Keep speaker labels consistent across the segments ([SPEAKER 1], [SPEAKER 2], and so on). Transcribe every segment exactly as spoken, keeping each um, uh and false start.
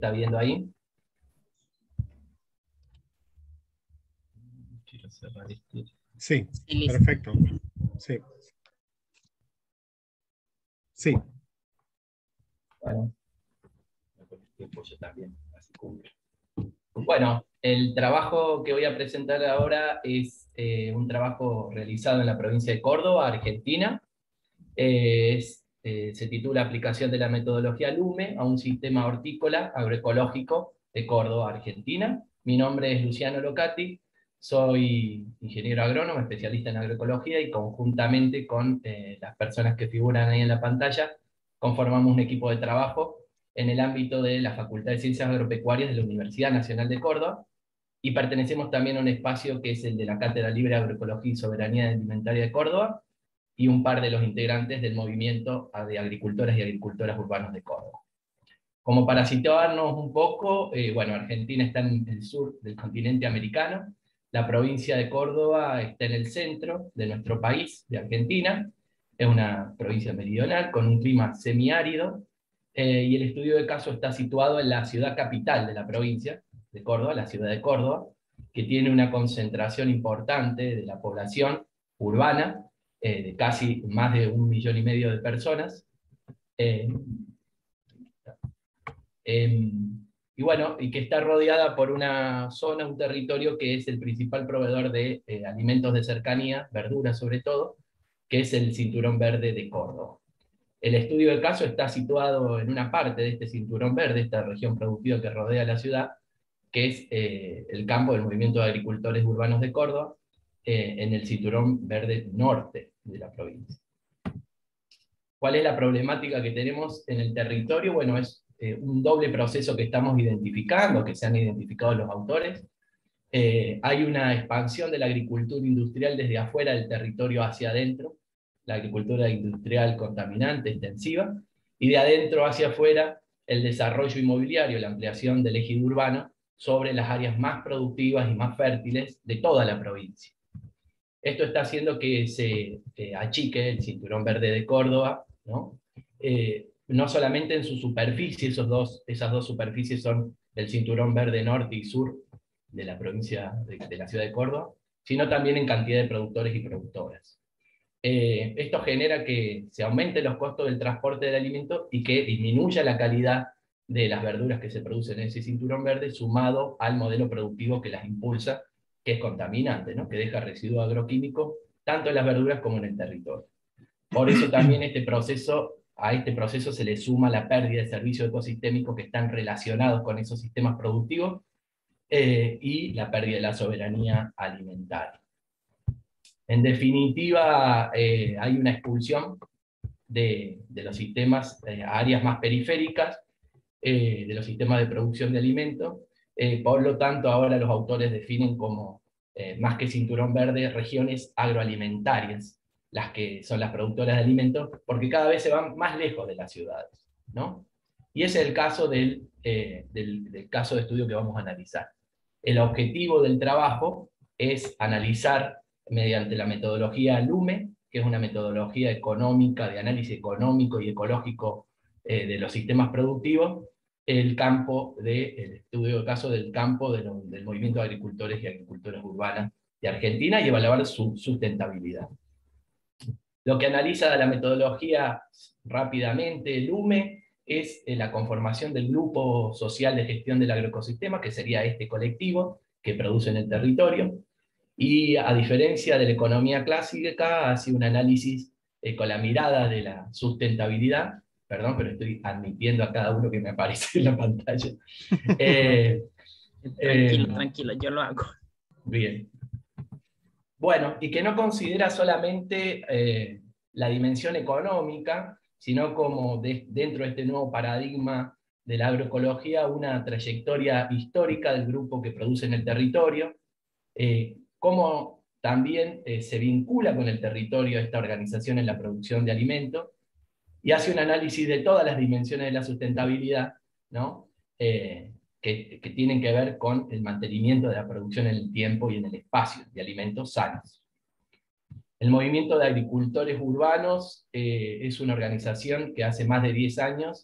[SPEAKER 1] ¿Está viendo ahí? Quiero cerrar este.
[SPEAKER 2] Sí,
[SPEAKER 3] Sí, listo.
[SPEAKER 2] perfecto. Sí. Sí.
[SPEAKER 1] Bueno, con el tiempo yo también, así cumplo. Bueno, el trabajo que voy a presentar ahora es eh, un trabajo realizado en la provincia de Córdoba, Argentina. Eh, es, eh, se titula Aplicación de la metodología LUME a un sistema hortícola agroecológico de Córdoba, Argentina. Mi nombre es Luciano Locati, soy ingeniero agrónomo, especialista en agroecología, y conjuntamente con eh, las personas que figuran ahí en la pantalla, conformamos un equipo de trabajo en el ámbito de la Facultad de Ciencias Agropecuarias de la Universidad Nacional de Córdoba, y pertenecemos también a un espacio que es el de la Cátedra Libre de Agroecología y Soberanía Alimentaria de Córdoba, y un par de los integrantes del movimiento de agricultores y agricultoras urbanos de Córdoba. Como para situarnos un poco, eh, bueno, Argentina está en el sur del continente americano, la provincia de Córdoba está en el centro de nuestro país, de Argentina, es una provincia meridional con un clima semiárido, eh, y el estudio de caso está situado en la ciudad capital de la provincia de Córdoba, la ciudad de Córdoba, que tiene una concentración importante de la población urbana, eh, de casi más de un millón y medio de personas. Eh, eh, y bueno, y que está rodeada por una zona, un territorio que es el principal proveedor de eh, alimentos de cercanía, verduras sobre todo, que es el Cinturón Verde de Córdoba. El estudio de caso está situado en una parte de este Cinturón Verde, esta región productiva que rodea la ciudad, que es eh, el campo del Movimiento de Agricultores Urbanos de Córdoba, eh, en el Cinturón Verde Norte de la provincia. ¿Cuál es la problemática que tenemos en el territorio? Bueno, es eh, un doble proceso que estamos identificando, que se han identificado los autores. Eh, hay una expansión de la agricultura industrial desde afuera del territorio hacia adentro, la agricultura industrial contaminante, extensiva, y de adentro hacia afuera el desarrollo inmobiliario, la ampliación del ejido urbano sobre las áreas más productivas y más fértiles de toda la provincia. Esto está haciendo que se eh, achique el Cinturón Verde de Córdoba, ¿no? Eh, no solamente en su superficie, esos dos, esas dos superficies son el Cinturón Verde Norte y Sur de la provincia de, de la ciudad de Córdoba, sino también en cantidad de productores y productoras. Eh, esto genera que se aumenten los costos del transporte del alimento y que disminuya la calidad de las verduras que se producen en ese Cinturón Verde, sumado al modelo productivo que las impulsa, que es contaminante, ¿no? Que deja residuo agroquímico tanto en las verduras como en el territorio. Por eso también este proceso, a este proceso se le suma la pérdida de servicios ecosistémicos que están relacionados con esos sistemas productivos, eh, y la pérdida de la soberanía alimentaria. En definitiva, eh, hay una expulsión de, de los sistemas eh, a áreas más periféricas, eh, de los sistemas de producción de alimentos. Eh, por lo tanto, ahora los autores definen como, eh, más que cinturón verde, regiones agroalimentarias, las que son las productoras de alimentos, porque cada vez se van más lejos de las ciudades, ¿no? Y ese es el caso del, eh, del, del caso de estudio que vamos a analizar. El objetivo del trabajo es analizar mediante la metodología LUME, que es una metodología económica, de análisis económico y ecológico eh, de los sistemas productivos, el campo de, el estudio de caso del campo de lo, del movimiento de agricultores y agricultoras urbanas de Argentina, y evaluar su sustentabilidad. Lo que analiza la metodología rápidamente, LUME, es la conformación del grupo social de gestión del agroecosistema, que sería este colectivo que produce en el territorio, y a diferencia de la economía clásica, hace un análisis eh, con la mirada de la sustentabilidad. Perdón, pero estoy admitiendo a cada uno que me aparece en la pantalla. Eh,
[SPEAKER 3] Tranquilo,
[SPEAKER 1] eh,
[SPEAKER 3] tranquilo, yo lo hago.
[SPEAKER 1] Bien. Bueno, y que no considera solamente eh, la dimensión económica, sino como de, dentro de este nuevo paradigma de la agroecología, una trayectoria histórica del grupo que produce en el territorio, eh, cómo también eh, se vincula con el territorio esta organización en la producción de alimentos, y hace un análisis de todas las dimensiones de la sustentabilidad, ¿no? Eh, que, que tienen que ver con el mantenimiento de la producción en el tiempo y en el espacio de alimentos sanos. El Movimiento de Agricultores Urbanos eh, es una organización que hace más de diez años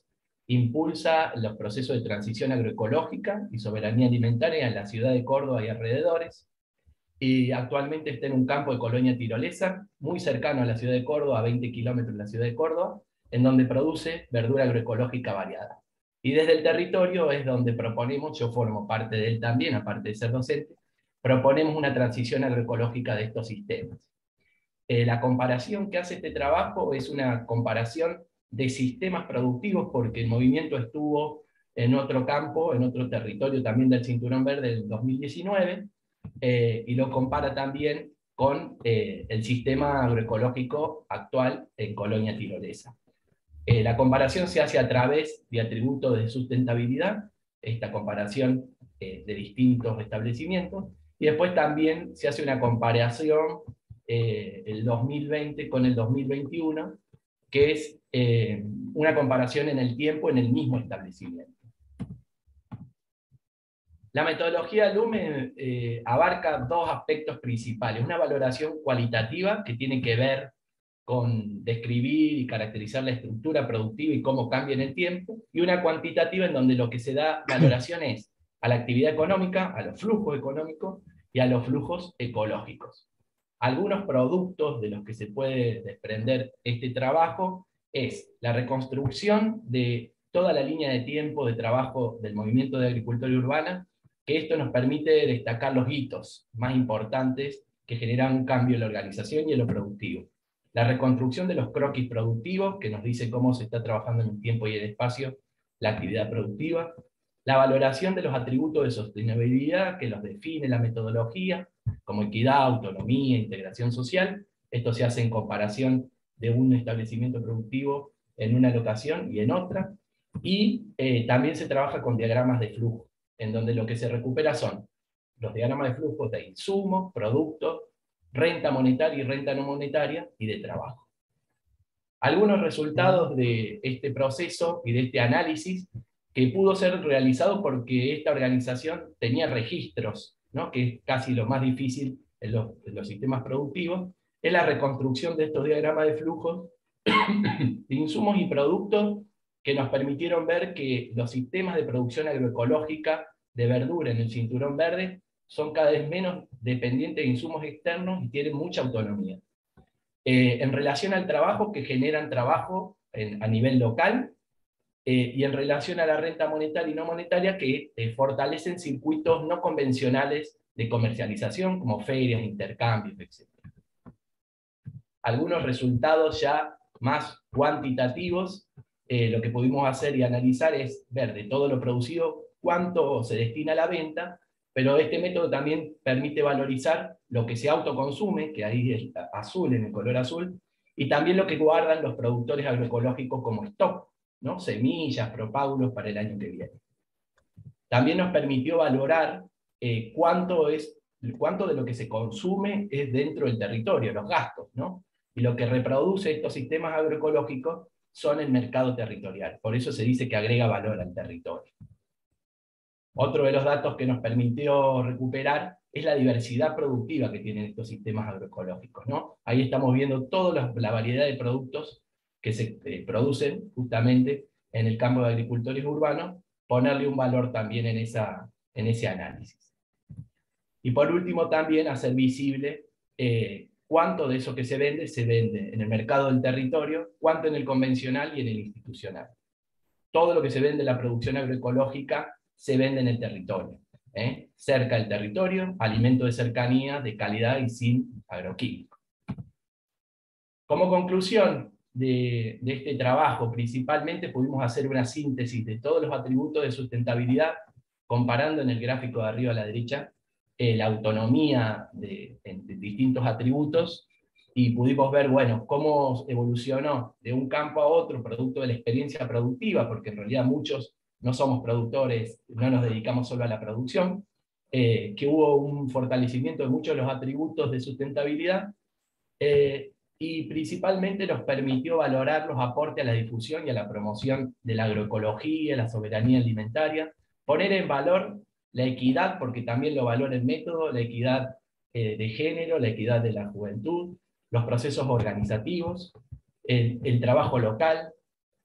[SPEAKER 1] impulsa los procesos de transición agroecológica y soberanía alimentaria en la ciudad de Córdoba y alrededores, y actualmente está en un campo de Colonia Tirolesa, muy cercano a la ciudad de Córdoba, a veinte kilómetros de la ciudad de Córdoba, en donde produce verdura agroecológica variada. Y desde el territorio es donde proponemos, yo formo parte de él también, aparte de ser docente, proponemos una transición agroecológica de estos sistemas. Eh, la comparación que hace este trabajo es una comparación de sistemas productivos, porque el movimiento estuvo en otro campo, en otro territorio también del Cinturón Verde del dos mil diecinueve, eh, y lo compara también con eh, el sistema agroecológico actual en Colonia Tirolesa. Eh, la comparación se hace a través de atributos de sustentabilidad, esta comparación eh, de distintos establecimientos, y después también se hace una comparación eh, el dos mil veinte con el dos mil veintiuno, que es eh, una comparación en el tiempo en el mismo establecimiento. La metodología LUME eh, abarca dos aspectos principales: una valoración cualitativa, que tiene que ver con describir y caracterizar la estructura productiva y cómo cambia en el tiempo, y una cuantitativa en donde lo que se da valoración es a la actividad económica, a los flujos económicos y a los flujos ecológicos. Algunos productos de los que se puede desprender este trabajo es la reconstrucción de toda la línea de tiempo de trabajo del movimiento de agricultura urbana, que esto nos permite destacar los hitos más importantes que generan un cambio en la organización y en lo productivo. La reconstrucción de los croquis productivos, que nos dice cómo se está trabajando en el tiempo y el espacio la actividad productiva. La valoración de los atributos de sostenibilidad, que los define la metodología, como equidad, autonomía, integración social. Esto se hace en comparación de un establecimiento productivo en una locación y en otra. Y eh, también se trabaja con diagramas de flujo, en donde lo que se recupera son los diagramas de flujo de insumos, productos, renta monetaria y renta no monetaria, y de trabajo. Algunos resultados de este proceso y de este análisis que pudo ser realizado porque esta organización tenía registros, ¿no?, que es casi lo más difícil en los, en los sistemas productivos, es la reconstrucción de estos diagramas de flujos de insumos y productos que nos permitieron ver que los sistemas de producción agroecológica de verdura en el Cinturón Verde son cada vez menos dependientes de insumos externos y tienen mucha autonomía. Eh, en relación al trabajo, que generan trabajo en, a nivel local, eh, y en relación a la renta monetaria y no monetaria, que eh, fortalecen circuitos no convencionales de comercialización, como ferias, intercambios, etcétera. Algunos resultados ya más cuantitativos, eh, lo que pudimos hacer y analizar es ver de todo lo producido cuánto se destina a la venta, pero este método también permite valorizar lo que se autoconsume, que ahí es azul, en el color azul, y también lo que guardan los productores agroecológicos como stock, ¿no?, semillas, propágulos para el año que viene. También nos permitió valorar eh, cuánto, es, cuánto de lo que se consume es dentro del territorio, los gastos, ¿no? Y lo que reproduce estos sistemas agroecológicos son el mercado territorial. Por eso se dice que agrega valor al territorio. Otro de los datos que nos permitió recuperar es la diversidad productiva que tienen estos sistemas agroecológicos, ¿no? Ahí estamos viendo toda la variedad de productos que se eh, producen justamente en el campo de agricultores urbanos, ponerle un valor también en, esa, en ese análisis. Y por último también hacer visible eh, cuánto de eso que se vende, se vende en el mercado del territorio, cuánto en el convencional y en el institucional. Todo lo que se vende en la producción agroecológica se vende en el territorio, ¿eh? cerca del territorio, alimento de cercanía, de calidad y sin agroquímicos. Como conclusión de, de este trabajo, principalmente pudimos hacer una síntesis de todos los atributos de sustentabilidad, comparando en el gráfico de arriba a la derecha eh, la autonomía de, de distintos atributos, y pudimos ver, bueno, cómo evolucionó de un campo a otro, producto de la experiencia productiva, porque en realidad muchos no somos productores, no nos dedicamos solo a la producción, eh, que hubo un fortalecimiento de muchos de los atributos de sustentabilidad, eh, y principalmente nos permitió valorar los aportes a la difusión y a la promoción de la agroecología, la soberanía alimentaria, poner en valor la equidad, porque también lo valora el método, la equidad eh, de género, la equidad de la juventud, los procesos organizativos, el, el trabajo local,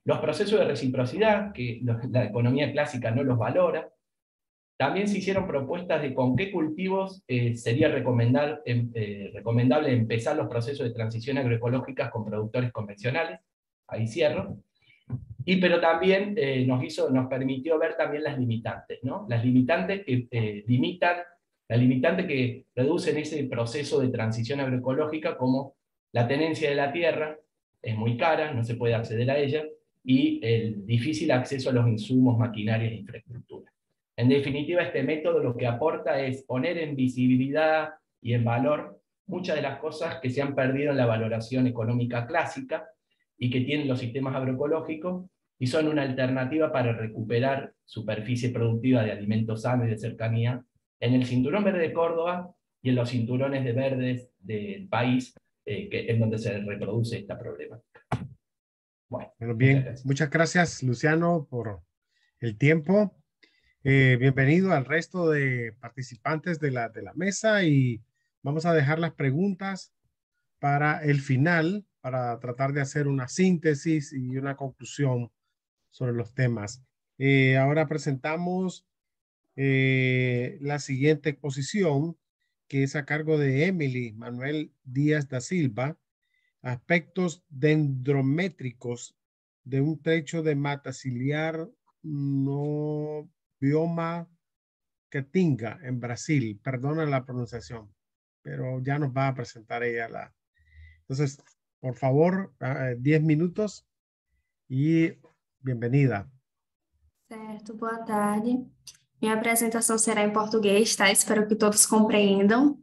[SPEAKER 1] Los procesos de reciprocidad, que la economía clásica no los valora. También se hicieron propuestas de con qué cultivos eh, sería recomendar, eh, recomendable empezar los procesos de transición agroecológica con productores convencionales. Ahí cierro. Y pero también eh, nos, hizo, nos permitió ver también las limitantes, ¿no? Las limitantes que eh, limitan, las limitantes que reducen ese proceso de transición agroecológica, como la tenencia de la tierra, es muy cara, no se puede acceder a ella, y el difícil acceso a los insumos, maquinarias e infraestructura. En definitiva, este método lo que aporta es poner en visibilidad y en valor muchas de las cosas que se han perdido en la valoración económica clásica y que tienen los sistemas agroecológicos, y son una alternativa para recuperar superficie productiva de alimentos sanos y de cercanía en el Cinturón Verde de Córdoba y en los cinturones de verdes del país, eh, que, en donde se reproduce esta problemática. Bueno,
[SPEAKER 2] bueno bien, muchas gracias. muchas gracias, Luciano, por el tiempo. Eh, bienvenido al resto de participantes de la, de la mesa, y vamos a dejar las preguntas para el final, para tratar de hacer una síntesis y una conclusión sobre los temas. Eh, ahora presentamos eh, la siguiente exposición, que es a cargo de Emily Manuel Díaz da Silva, aspectos dendrométricos de un trecho de mata ciliar no bioma Caatinga en Brasil. Perdona la pronunciación, pero ya nos va a presentar ella la. Entonces, por favor, diez minutos e bem-vinda.
[SPEAKER 4] Certo, boa tarde. Minha apresentação será em português, tá? Espero que todos compreendam.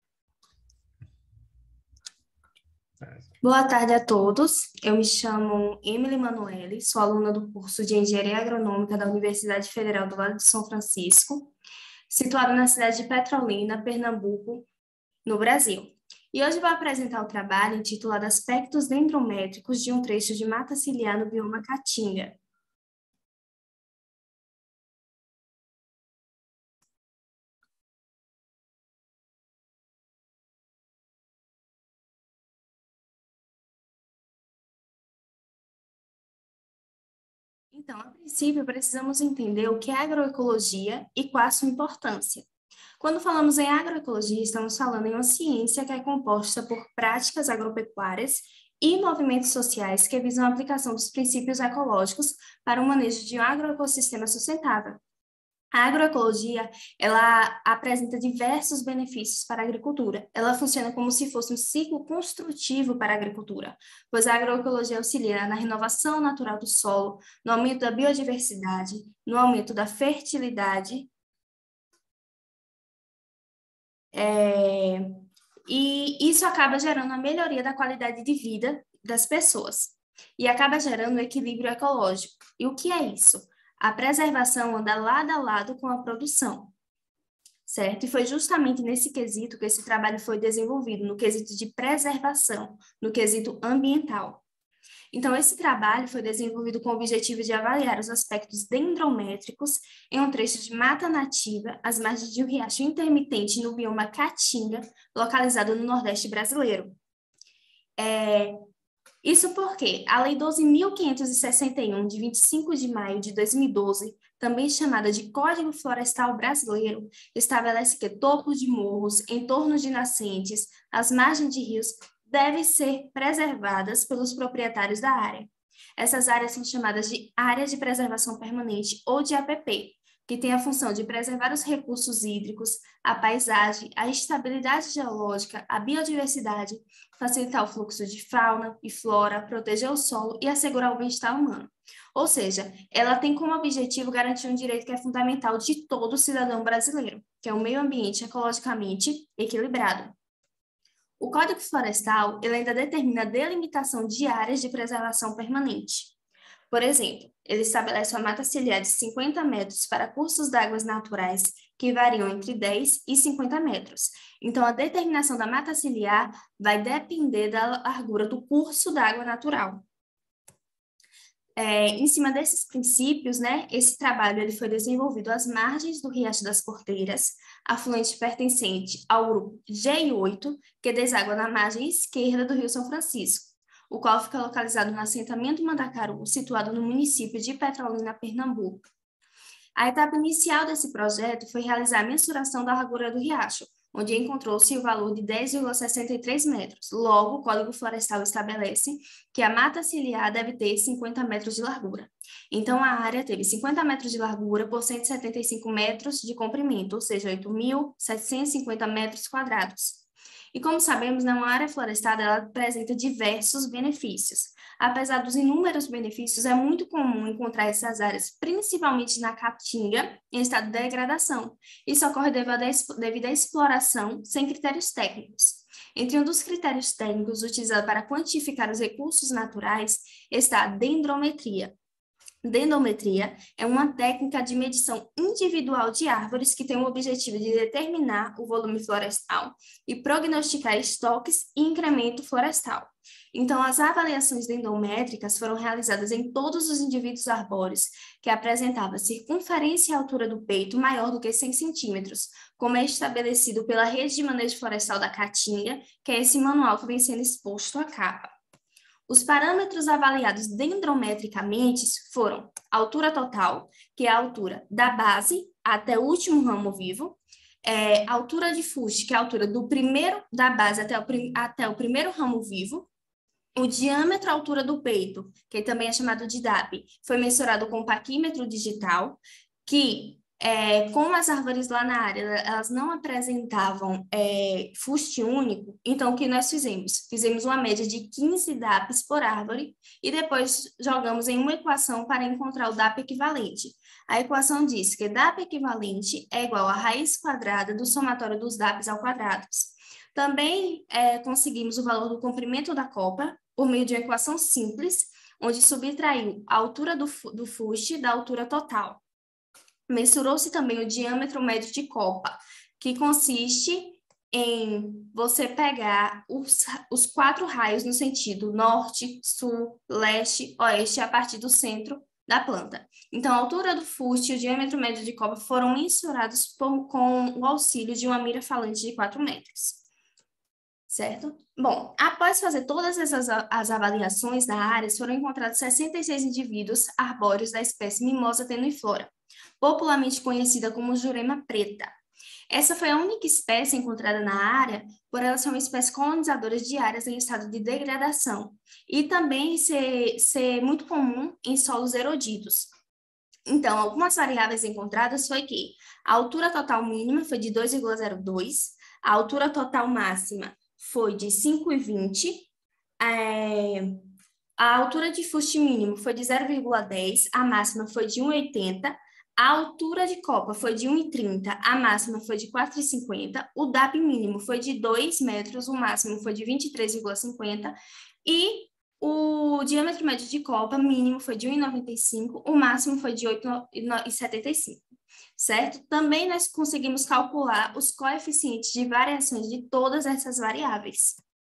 [SPEAKER 4] Boa tarde a todos. Eu me chamo Emily Manoeli, sou aluna do curso de Engenharia Agronômica da Universidade Federal do Vale do São Francisco, situado na cidade de Petrolina, Pernambuco, no Brasil. E hoje vou apresentar o trabalho intitulado Aspectos Dendrométricos de um trecho de mata ciliar no bioma Caatinga. Então, a princípio, precisamos entender o que é agroecologia e qual a sua importância. Quando falamos em agroecologia, estamos falando em uma ciência que é composta por práticas agropecuárias e movimentos sociais que visam a aplicação dos princípios ecológicos para o manejo de um agroecossistema sustentável. A agroecologia, ela apresenta diversos benefícios para a agricultura. Ela funciona como se fosse um ciclo construtivo para a agricultura, pois a agroecologia auxilia na renovação natural do solo, no aumento da biodiversidade, no aumento da fertilidade, é, e isso acaba gerando a melhoria da qualidade de vida das pessoas e acaba gerando um equilíbrio ecológico. E o que é isso? A preservação anda lado a lado com a produção, certo? E foi justamente nesse quesito que esse trabalho foi desenvolvido, no quesito de preservação, no quesito ambiental. Então, esse trabalho foi desenvolvido com o objetivo de avaliar os aspectos dendrométricos em um trecho de mata nativa, às margens de um riacho intermitente no bioma Caatinga, localizado no Nordeste brasileiro. É... Isso porque a Lei doze mil quinhentos e sessenta e um, de vinte e cinco de maio de dois mil e doze, também chamada de Código Florestal Brasileiro, estabelece que topos de morros, entornos de nascentes, as margens de rios, devem ser preservadas pelos proprietários da área. Essas áreas são chamadas de Áreas de Preservação Permanente, ou de A P P, que tem a função de preservar os recursos hídricos, a paisagem, a estabilidade geológica, a biodiversidade, facilitar o fluxo de fauna e flora, proteger o solo e assegurar o bem-estar humano. Ou seja, ela tem como objetivo garantir um direito que é fundamental de todo cidadão brasileiro, que é um meio ambiente ecologicamente equilibrado. O Código Florestal, ele ainda determina a delimitação de áreas de preservação permanente. Por exemplo, ele estabelece uma mata ciliar de cinquenta metros para cursos d'águas naturais, que variam entre dez e cinquenta metros. Então, a determinação da mata ciliar vai depender da largura do curso d'água natural. É, em cima desses princípios, né, esse trabalho ele foi desenvolvido às margens do Riacho das Porteiras, afluente pertencente ao grupo G oito, que deságua na margem esquerda do Rio São Francisco. o qual fica localizado no assentamento Mandacaru, situado no município de Petrolina, Pernambuco. A etapa inicial desse projeto foi realizar a mensuração da largura do riacho, onde encontrou-se o valor de dez vírgula sessenta e três metros. Logo, o Código Florestal estabelece que a mata ciliar deve ter cinquenta metros de largura. Então, a área teve cinquenta metros de largura por cento e setenta e cinco metros de comprimento, ou seja, oito mil setecentos e cinquenta metros quadrados. E como sabemos, uma área florestada ela apresenta diversos benefícios. Apesar dos inúmeros benefícios, é muito comum encontrar essas áreas, principalmente na Caatinga, em estado de degradação. Isso ocorre devido à exploração sem critérios técnicos. Entre um dos critérios técnicos utilizados para quantificar os recursos naturais está a dendrometria. Dendrometria é uma técnica de medição individual de árvores que tem o objetivo de determinar o volume florestal e prognosticar estoques e incremento florestal. Então, as avaliações dendrométricas foram realizadas em todos os indivíduos arbóreos que apresentavam circunferência e altura do peito maior do que cem centímetros, como é estabelecido pela Rede de Manejo Florestal da Caatinga, que é esse manual que vem sendo exposto à capa. Os parâmetros avaliados dendrometricamente foram a altura total, que é a altura da base até o último ramo vivo, é, a altura de fuste, que é a altura do primeiro da base até o, até o primeiro ramo vivo, o diâmetro, a altura do peito, que também é chamado de D A P, foi mensurado com paquímetro digital, que É, como as árvores lá na área, elas não apresentavam é, fuste único, então o que nós fizemos? Fizemos uma média de quinze D A Ps por árvore e depois jogamos em uma equação para encontrar o D A P equivalente. A equação diz que D A P equivalente é igual à raiz quadrada do somatório dos D A Ps ao quadrado. Também é, conseguimos o valor do comprimento da copa por meio de uma equação simples, onde subtraiu a altura do, do fuste da altura total. Mensurou-se também o diâmetro médio de copa, que consiste em você pegar os, os quatro raios no sentido norte, sul, leste, oeste, a partir do centro da planta. Então, a altura do fuste e o diâmetro médio de copa foram mensurados por, com o auxílio de uma mira falante de quatro metros. Certo? Bom, após fazer todas essas as avaliações da área, foram encontrados sessenta e seis indivíduos arbóreos da espécie Mimosa tenuiflora, popularmente conhecida como jurema preta. Essa foi a única espécie encontrada na área, por ela ser uma espécie colonizadora de áreas em estado de degradação e também ser, ser muito comum em solos erodidos. Então, algumas variáveis encontradas foi que a altura total mínima foi de dois vírgula zero dois, a altura total máxima foi de cinco vírgula vinte, é, a altura de fuste mínimo foi de zero vírgula dez, a máxima foi de um vírgula oitenta, a altura de copa foi de um vírgula trinta, a máxima foi de quatro vírgula cinquenta, o D A P mínimo foi de dois metros, o máximo foi de vinte e três vírgula cinquenta e o diâmetro médio de copa mínimo foi de um vírgula noventa e cinco, o máximo foi de oito vírgula setenta e cinco. Certo? Também nós conseguimos calcular os coeficientes de variações de todas essas variáveis.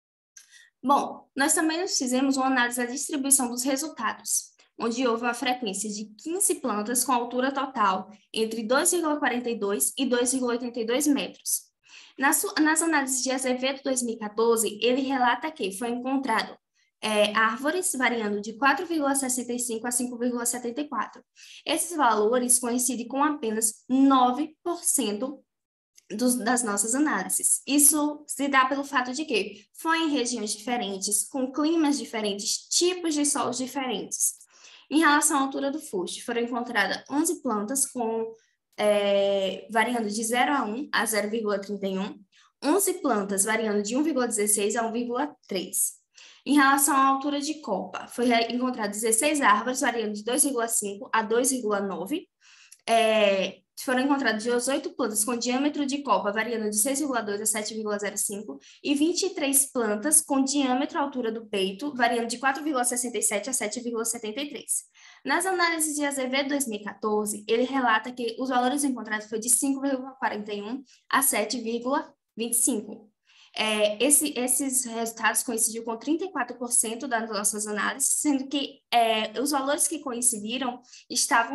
[SPEAKER 4] Bom, nós também fizemos uma análise da distribuição dos resultados, onde houve uma frequência de quinze plantas com altura total entre dois vírgula quarenta e dois e dois vírgula oitenta e dois metros. Nas, nas análises de Azevedo dois mil e quatorze, ele relata que foi encontrado É, árvores variando de quatro vírgula sessenta e cinco a cinco vírgula setenta e quatro. Esses valores coincidem com apenas nove por cento dos, das nossas análises. Isso se dá pelo fato de que foi em regiões diferentes, com climas diferentes, tipos de solos diferentes. Em relação à altura do fuste, foram encontradas onze plantas com, é, variando de zero a um a zero vírgula trinta e um, onze plantas variando de um vírgula dezesseis a um vírgula três. Em relação à altura de copa, foi encontrado dezesseis árvores, variando de dois vírgula cinco a dois vírgula nove. É, foram encontradas dezoito plantas com diâmetro de copa, variando de seis vírgula dois a sete vírgula zero cinco, e vinte e três plantas com diâmetro à altura do peito, variando de quatro vírgula sessenta e sete a sete vírgula setenta e três. Nas análises de Azevedo dois mil e quatorze, ele relata que os valores encontrados foram de cinco vírgula quarenta e um a sete vírgula vinte e cinco. É, esse, esses resultados coincidiram com trinta e quatro por cento das nossas análises, sendo que é, os valores que coincidiram estavam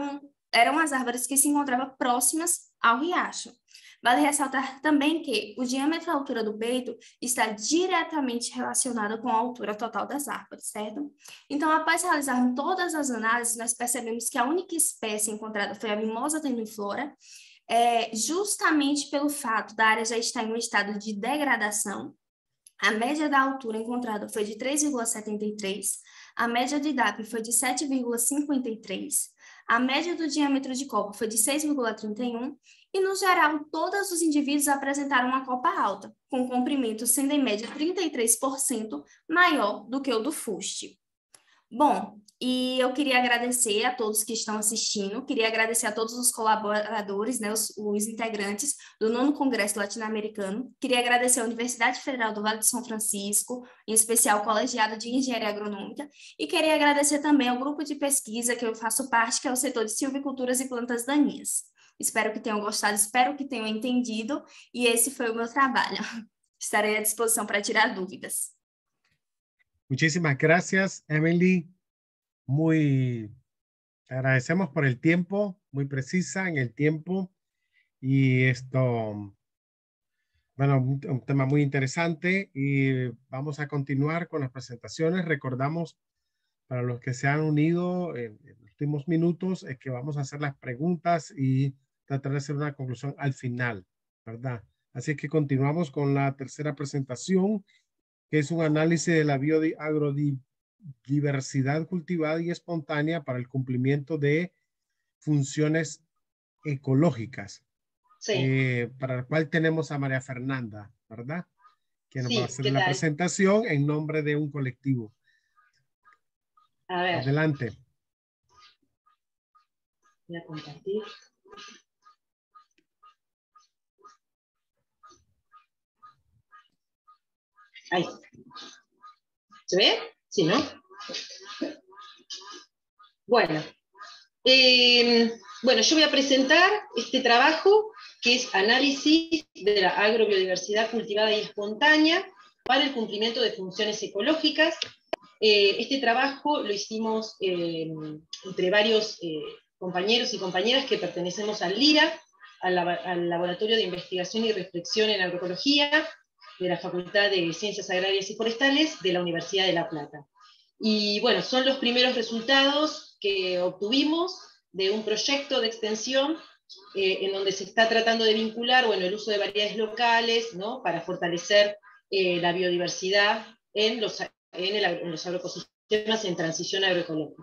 [SPEAKER 4] eram as árvores que se encontravam próximas ao riacho. Vale ressaltar também que o diâmetro e a altura do peito está diretamente relacionado com a altura total das árvores, certo? Então, após realizar todas as análises, nós percebemos que a única espécie encontrada foi a Mimosa tenuiflora, é, justamente pelo fato da área já estar em um estado de degradação. A média da altura encontrada foi de três vírgula setenta e três, a média de D A P foi de sete vírgula cinquenta e três, a média do diâmetro de copa foi de seis vírgula trinta e um, e, no geral, todos os indivíduos apresentaram uma copa alta, com comprimento sendo em média trinta e três por cento maior do que o do fuste. Bom, e eu queria agradecer a todos que estão assistindo, queria agradecer a todos os colaboradores, né, os, os integrantes do nono Congresso Latino-Americano, queria agradecer a Universidade Federal do Vale do São Francisco, em especial o Colegiado de Engenharia Agronômica, e queria agradecer também ao grupo de pesquisa que eu faço parte, que é o setor de silviculturas e plantas daninhas. Espero que tenham gostado, espero que tenham entendido, e esse foi o meu trabalho. Estarei à disposição para tirar dúvidas.
[SPEAKER 2] Muchísimas gracias, Emily. Muy te agradecemos por el tiempo, muy precisa en el tiempo. Y esto, bueno, un, un tema muy interesante. Y vamos a continuar con las presentaciones. Recordamos para los que se han unido en, en los últimos minutos es que vamos a hacer las preguntas y tratar de hacer una conclusión al final, ¿verdad? Así que continuamos con la tercera presentación, que es un análisis de la biodiversidad cultivada y espontánea para el cumplimiento de funciones ecológicas.
[SPEAKER 5] Sí.
[SPEAKER 2] Eh, para el cual tenemos a María Fernanda, ¿verdad? Que nos
[SPEAKER 5] Sí,
[SPEAKER 2] va a hacer
[SPEAKER 5] ¿qué
[SPEAKER 2] la
[SPEAKER 5] tal?
[SPEAKER 2] presentación en nombre de un colectivo.
[SPEAKER 5] A ver,
[SPEAKER 2] Adelante.
[SPEAKER 5] voy a compartir. Ahí. ¿Se ve? Sí, ¿no? Bueno. Eh, bueno, yo voy a presentar este trabajo que es análisis de la agrobiodiversidad cultivada y espontánea para el cumplimiento de funciones ecológicas. Eh, este trabajo lo hicimos eh, entre varios eh, compañeros y compañeras que pertenecemos al LIRA, al, al Laboratorio de Investigación y Reflexión en Agroecología de la Facultad de Ciencias Agrarias y Forestales de la Universidad de La Plata. Y bueno, son los primeros resultados que obtuvimos de un proyecto de extensión eh, en donde se está tratando de vincular, bueno, el uso de variedades locales, ¿no?, para fortalecer eh, la biodiversidad en los, en, el, en los agroecosistemas en transición agroecológica.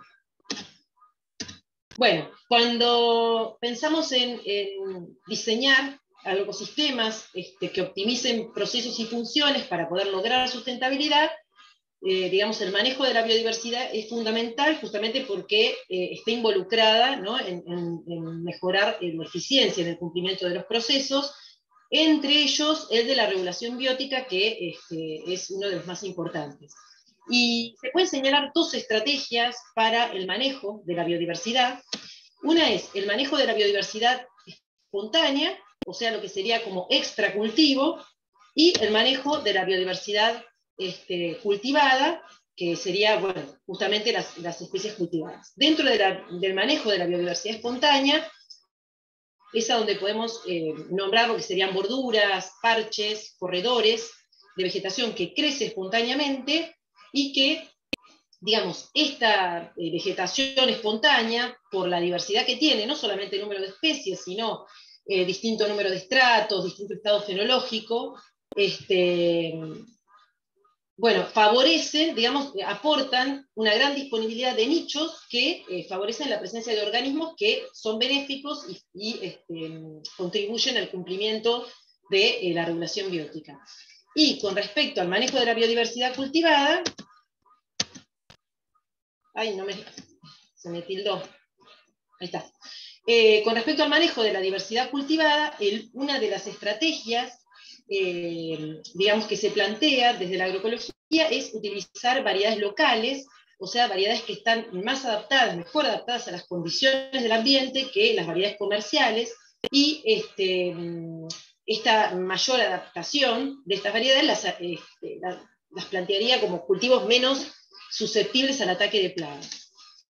[SPEAKER 5] Bueno, cuando pensamos en, en diseñar agroecosistemas este, que optimicen procesos y funciones para poder lograr sustentabilidad, Eh, digamos, el manejo de la biodiversidad es fundamental justamente porque eh, está involucrada, ¿no?, en, en, en mejorar eh, la eficiencia en el cumplimiento de los procesos, entre ellos el de la regulación biótica, que este, es uno de los más importantes. Y se pueden señalar dos estrategias para el manejo de la biodiversidad. Una es el manejo de la biodiversidad espontánea, o sea, lo que sería como extracultivo, y el manejo de la biodiversidad Este, cultivada, que sería, bueno, justamente las, las especies cultivadas. Dentro de la, del manejo de la biodiversidad espontánea, es a donde podemos eh, nombrar lo que serían borduras, parches, corredores de vegetación que crece espontáneamente y que, digamos, esta eh, vegetación espontánea, por la diversidad que tiene, no solamente el número de especies, sino eh, distinto número de estratos, distinto estado fenológico, este... bueno, favorecen, digamos, aportan una gran disponibilidad de nichos que eh, favorecen la presencia de organismos que son benéficos y, y este, contribuyen al cumplimiento de eh, la regulación biótica. Y con respecto al manejo de la biodiversidad cultivada, ay, no me, se me tildó, ahí está. Eh, con respecto al manejo de la diversidad cultivada, el, una de las estrategias Eh, digamos, que se plantea desde la agroecología es utilizar variedades locales, o sea, variedades que están más adaptadas, mejor adaptadas a las condiciones del ambiente que las variedades comerciales, y este, esta mayor adaptación de estas variedades las, este, las, las plantearía como cultivos menos susceptibles al ataque de plagas.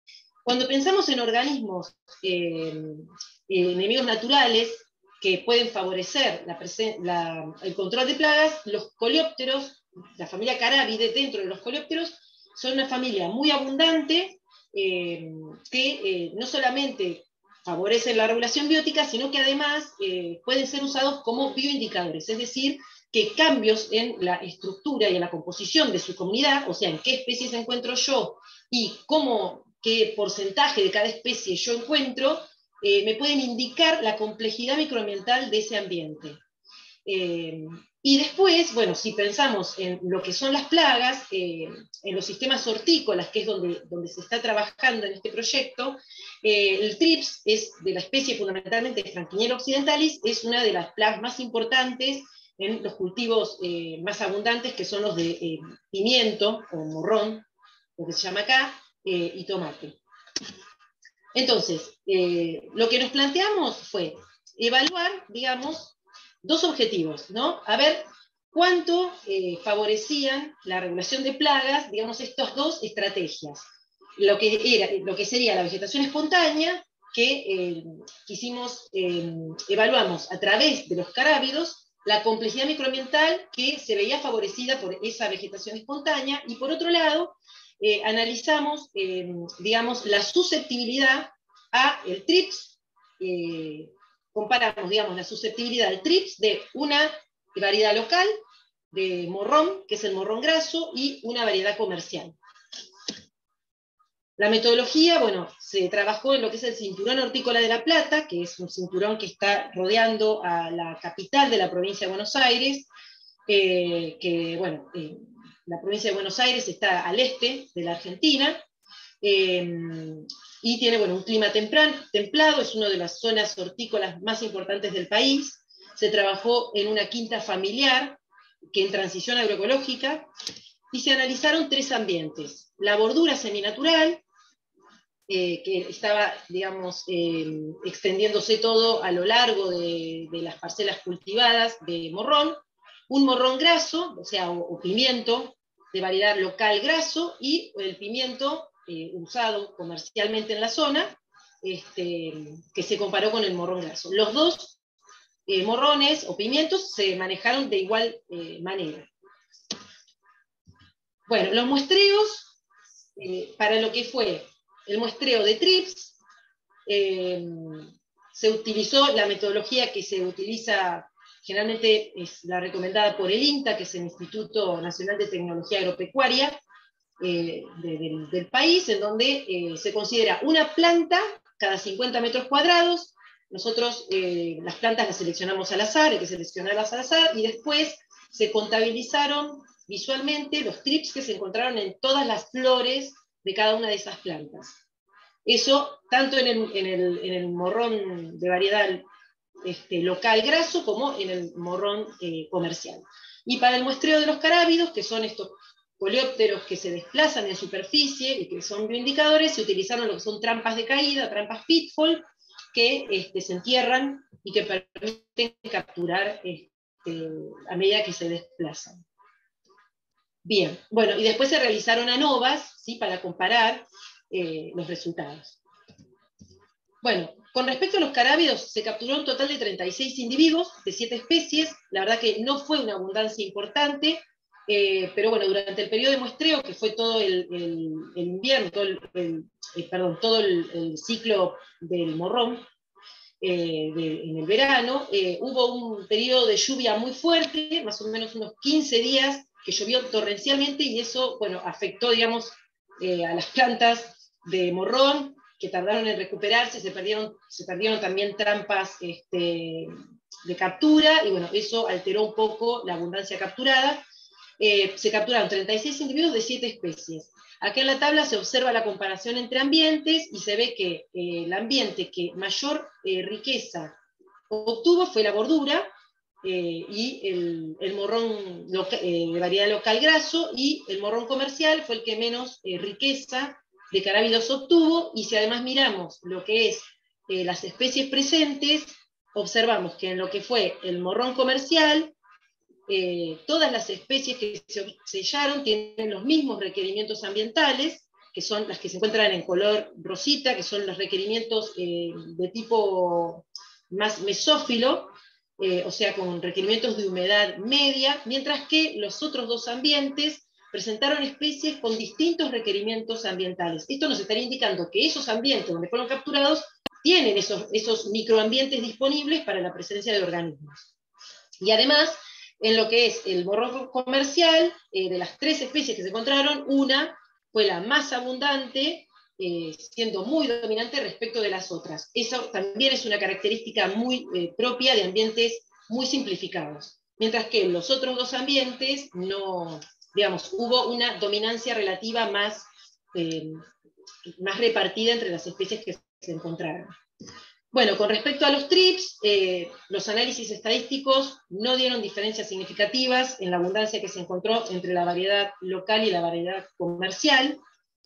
[SPEAKER 5] Cuando pensamos en organismos eh, eh, enemigos naturales que pueden favorecer la la, el control de plagas, los coleópteros, la familia Carabidae dentro de los coleópteros, son una familia muy abundante eh, que eh, no solamente favorecen la regulación biótica, sino que además eh, pueden ser usados como bioindicadores, es decir, que cambios en la estructura y en la composición de su comunidad, o sea, en qué especies encuentro yo y cómo, qué porcentaje de cada especie yo encuentro, eh, me pueden indicar la complejidad microambiental de ese ambiente. Eh, y después, bueno, si pensamos en lo que son las plagas, eh, en los sistemas hortícolas, que es donde, donde se está trabajando en este proyecto, eh, el trips es de la especie fundamentalmente Franquiniella occidentalis, es una de las plagas más importantes en los cultivos eh, más abundantes, que son los de eh, pimiento, o morrón, lo que se llama acá, eh, y tomate. Entonces, eh, lo que nos planteamos fue evaluar, digamos, dos objetivos, ¿no? A ver cuánto eh, favorecían la regulación de plagas, digamos, estas dos estrategias. Lo que, era, lo que sería la vegetación espontánea, que eh, quisimos, eh, evaluamos a través de los carábidos, la complejidad microambiental que se veía favorecida por esa vegetación espontánea, y por otro lado, eh, analizamos, eh, digamos, la susceptibilidad a el trips, eh, comparamos, digamos, la susceptibilidad al trips de una variedad local de morrón, que es el morrón graso, y una variedad comercial. La metodología, bueno, se trabajó en lo que es el cinturón hortícola de La Plata, que es un cinturón que está rodeando a la capital de la provincia de Buenos Aires, eh, que, bueno, eh, la provincia de Buenos Aires está al este de la Argentina, eh, y tiene, bueno, un clima tempran, templado, es una de las zonas hortícolas más importantes del país. Se trabajó en una quinta familiar, que en transición agroecológica, y se analizaron tres ambientes: la bordura seminatural, eh, que estaba, digamos, eh, extendiéndose todo a lo largo de, de las parcelas cultivadas de morrón, un morrón graso, o sea, o, o pimiento de variedad local graso, y el pimiento eh, usado comercialmente en la zona, este, que se comparó con el morrón graso. Los dos eh, morrones o pimientos se manejaron de igual eh, manera. Bueno, los muestreos, eh, para lo que fue el muestreo de trips, eh, se utilizó la metodología que se utiliza, generalmente es la recomendada por el INTA, que es el Instituto Nacional de Tecnología Agropecuaria eh, de, de, del país, en donde eh, se considera una planta cada cincuenta metros cuadrados. Nosotros eh, las plantas las seleccionamos al azar, hay que seleccionarlas al azar, y después se contabilizaron visualmente los trips que se encontraron en todas las flores de cada una de esas plantas. Eso tanto en el, en el, en el morrón de variedad este, local graso como en el morrón eh, comercial. Y para el muestreo de los carábidos, que son estos coleópteros que se desplazan en superficie y que son bioindicadores, se utilizaron lo que son trampas de caída, trampas pitfall, que este, se entierran y que permiten capturar este, a medida que se desplazan. Bien, bueno, y después se realizaron ANOVAs, ¿sí?, para comparar eh, los resultados. Bueno, con respecto a los carábidos, se capturó un total de treinta y seis individuos de siete especies. La verdad que no fue una abundancia importante, eh, pero bueno, durante el periodo de muestreo, que fue todo el, el, el invierno, todo el, el, eh, perdón, todo el, el ciclo del morrón, eh, de, en el verano, eh, hubo un periodo de lluvia muy fuerte, más o menos unos quince días, que llovió torrencialmente, y eso, bueno, afectó, digamos, eh, a las plantas de morrón, que tardaron en recuperarse, se perdieron, se perdieron también trampas este, de captura, y bueno, eso alteró un poco la abundancia capturada. Eh, se capturaron treinta y seis individuos de siete especies. Acá en la tabla se observa la comparación entre ambientes, y se ve que eh, el ambiente que mayor eh, riqueza obtuvo fue la bordura, Eh, y el, el morrón loca, eh, de variedad local graso, y el morrón comercial fue el que menos eh, riqueza de carábidos obtuvo. Y si además miramos lo que es eh, las especies presentes, observamos que en lo que fue el morrón comercial, eh, todas las especies que se sellaron tienen los mismos requerimientos ambientales, que son las que se encuentran en color rosita, que son los requerimientos eh, de tipo más mesófilo, eh, o sea, con requerimientos de humedad media, mientras que los otros dos ambientes presentaron especies con distintos requerimientos ambientales. Esto nos estaría indicando que esos ambientes donde fueron capturados tienen esos, esos microambientes disponibles para la presencia de organismos. Y además, en lo que es el morrón comercial, eh, de las tres especies que se encontraron, una fue la más abundante, eh, siendo muy dominante respecto de las otras. Eso también es una característica muy eh, propia de ambientes muy simplificados. Mientras que en los otros dos ambientes no, digamos, hubo una dominancia relativa más, eh, más repartida entre las especies que se encontraron. Bueno, con respecto a los trips, eh, los análisis estadísticos no dieron diferencias significativas en la abundancia que se encontró entre la variedad local y la variedad comercial.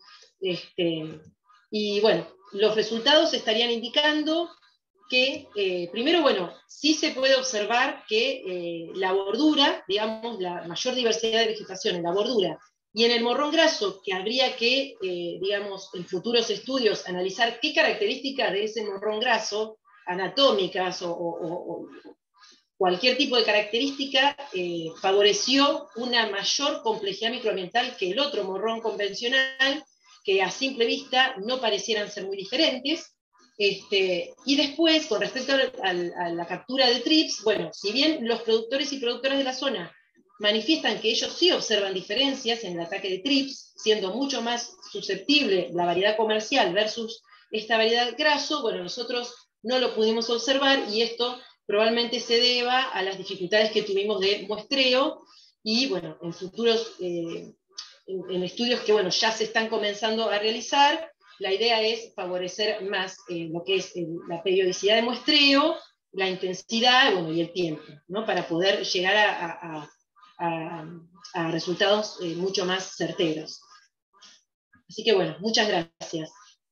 [SPEAKER 5] Este, y bueno, los resultados estarían indicando que, eh, primero, bueno, sí se puede observar que eh, la bordura, digamos, la mayor diversidad de vegetación en la bordura, y en el morrón graso, que habría que, eh, digamos, en futuros estudios, analizar qué características de ese morrón graso, anatómicas o, o, o cualquier tipo de característica, eh, favoreció una mayor complejidad microambiental que el otro morrón convencional, que a simple vista no parecieran ser muy diferentes. Este, y después, con respecto a, a, a la captura de trips, bueno, si bien los productores y productoras de la zona manifiestan que ellos sí observan diferencias en el ataque de trips, siendo mucho más susceptible la variedad comercial versus esta variedad graso, bueno, nosotros no lo pudimos observar, y esto probablemente se deba a las dificultades que tuvimos de muestreo, y bueno, en futuros, eh, en, en estudios que bueno, ya se están comenzando a realizar, la idea es favorecer más eh, lo que es eh, la periodicidad de muestreo, la intensidad, bueno, y el tiempo, ¿no? Para poder llegar a, a, a, a resultados eh, mucho más certeros. Así que bueno, muchas gracias.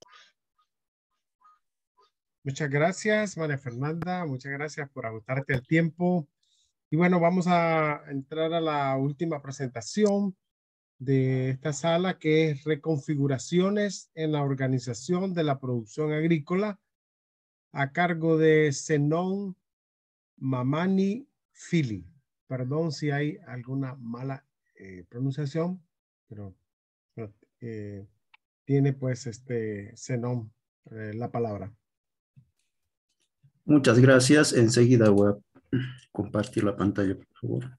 [SPEAKER 2] Muchas gracias, María Fernanda. Muchas gracias por ajustarte el tiempo. Y bueno, vamos a entrar a la última presentación de esta sala, que es reconfiguraciones en la organización de la producción agrícola, a cargo de Zenón Mamani Fili. Perdón si hay alguna mala eh, pronunciación, pero eh, tiene pues este Zenón eh, la palabra.
[SPEAKER 6] Muchas gracias. Enseguida voy a compartir la pantalla, por favor.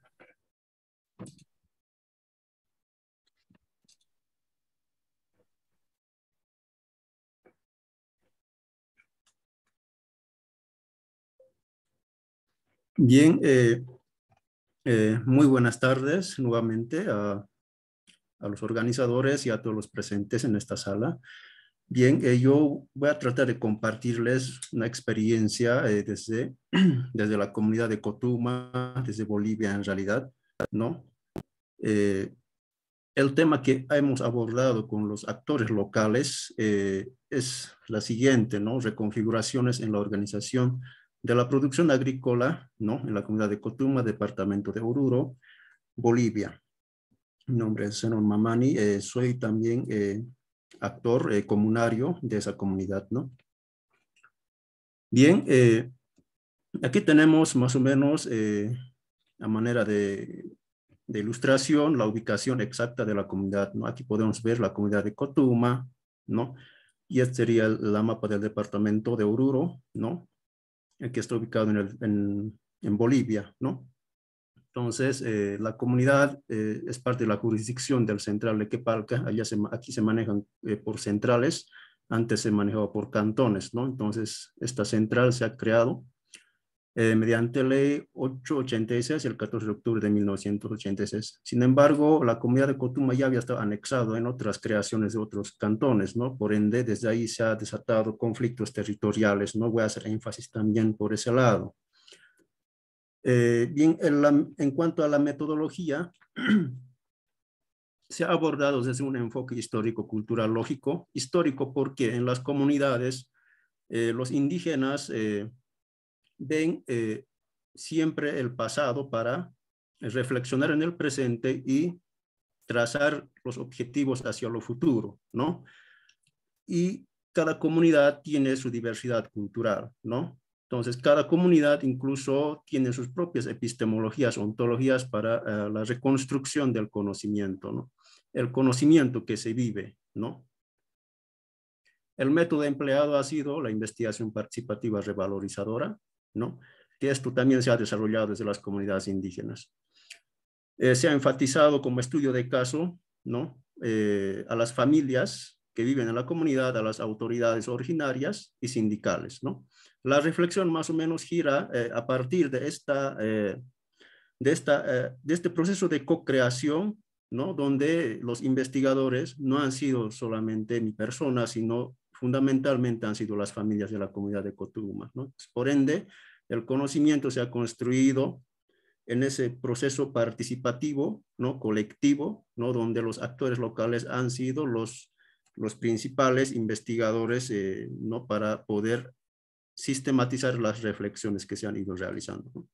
[SPEAKER 6] Bien, eh, eh, muy buenas tardes nuevamente a, a los organizadores y a todos los presentes en esta sala. Bien, eh, yo voy a tratar de compartirles una experiencia eh, desde, desde la comunidad de Cotuma, desde Bolivia en realidad, ¿no? Eh, el tema que hemos abordado con los actores locales eh, es la siguiente, ¿no? Reconfiguraciones en la organización de la producción agrícola, ¿no? En la comunidad de Cotuma, departamento de Oruro, Bolivia. Mi nombre es Zenón Mamani, eh, soy también eh, actor eh, comunario de esa comunidad, ¿no? Bien, eh, aquí tenemos más o menos eh, a manera de, de ilustración la ubicación exacta de la comunidad, ¿no? Aquí podemos ver la comunidad de Cotuma, ¿no? Y este sería la mapa del departamento de Oruro, ¿no? Que está ubicado en, el, en, en Bolivia, ¿no? Entonces, eh, la comunidad eh, es parte de la jurisdicción del central de Quepalca. Allá se, aquí se manejan eh, por centrales, antes se manejaba por cantones, ¿no? Entonces, esta central se ha creado eh, mediante ley ochocientos ochenta y seis el catorce de octubre de mil novecientos ochenta y seis. Sin embargo, la comunidad de Cotuma ya había estado anexado en otras creaciones de otros cantones, ¿no? Por ende, desde ahí se ha desatado conflictos territoriales, ¿no? Voy a hacer énfasis también por ese lado. Eh, bien, en, la, en cuanto a la metodología, se ha abordado desde un enfoque histórico, cultural, lógico. Histórico porque en las comunidades eh, los indígenas eh, ven eh, siempre el pasado para reflexionar en el presente y trazar los objetivos hacia lo futuro, ¿no? Y cada comunidad tiene su diversidad cultural, ¿no? Entonces, cada comunidad incluso tiene sus propias epistemologías, ontologías para uh, la reconstrucción del conocimiento, ¿no? El conocimiento que se vive, ¿no? El método empleado ha sido la investigación participativa revalorizadora, ¿no? Que esto también se ha desarrollado desde las comunidades indígenas. Eh, se ha enfatizado como estudio de caso, ¿no? Eh, a las familias que viven en la comunidad, a las autoridades originarias y sindicales, ¿no? La reflexión más o menos gira eh, a partir de, esta, eh, de, esta, eh, de este proceso de co-creación, ¿no? Donde los investigadores no han sido solamente mi persona, sino fundamentalmente han sido las familias de la comunidad de Cotuma, ¿no? Por ende, el conocimiento se ha construido en ese proceso participativo, ¿no? Colectivo, ¿no? Donde los actores locales han sido los, los principales investigadores, eh, ¿no? Para poder sistematizar las reflexiones que se han ido realizando, ¿no?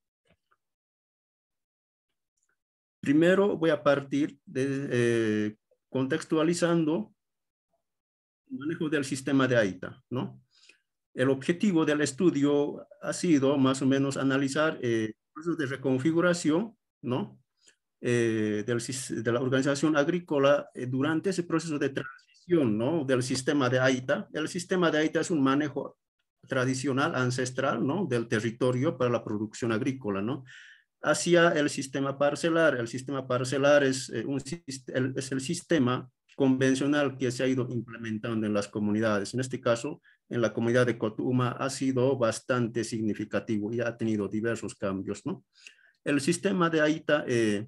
[SPEAKER 6] Primero voy a partir de eh, contextualizando el manejo del sistema de AITA, ¿no? El objetivo del estudio ha sido más o menos analizar eh, el proceso de reconfiguración, ¿no? Eh, del, de la organización agrícola eh, durante ese proceso de transición, ¿no? Del sistema de AITA. El sistema de AITA es un manejo tradicional, ancestral, ¿no? Del territorio para la producción agrícola, ¿no? Hacia el sistema parcelar. El sistema parcelar es, eh, un, es el sistema convencional que se ha ido implementando en las comunidades. En este caso, en la comunidad de Cotuma ha sido bastante significativo y ha tenido diversos cambios, ¿no? El sistema de AITA, eh,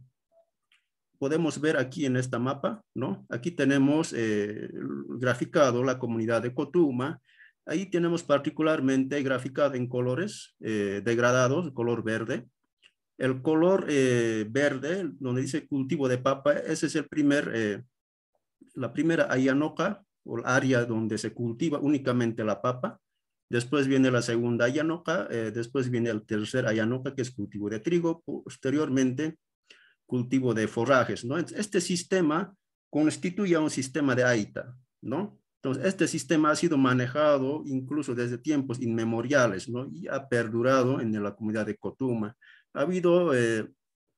[SPEAKER 6] podemos ver aquí en esta mapa, ¿no? Aquí tenemos eh, graficado la comunidad de Cotuma. Ahí tenemos particularmente graficado en colores eh, degradados, color verde. El color eh, verde, donde dice cultivo de papa, ese es el primer, eh, la primera ayanoca, o el área donde se cultiva únicamente la papa. Después viene la segunda ayanoca, eh, después viene el tercer ayanoca, que es cultivo de trigo, posteriormente cultivo de forrajes, ¿no? Este sistema constituye un sistema de AITA, ¿no? Entonces, este sistema ha sido manejado incluso desde tiempos inmemoriales, ¿no? Y ha perdurado en la comunidad de Cotuma. Ha habido eh,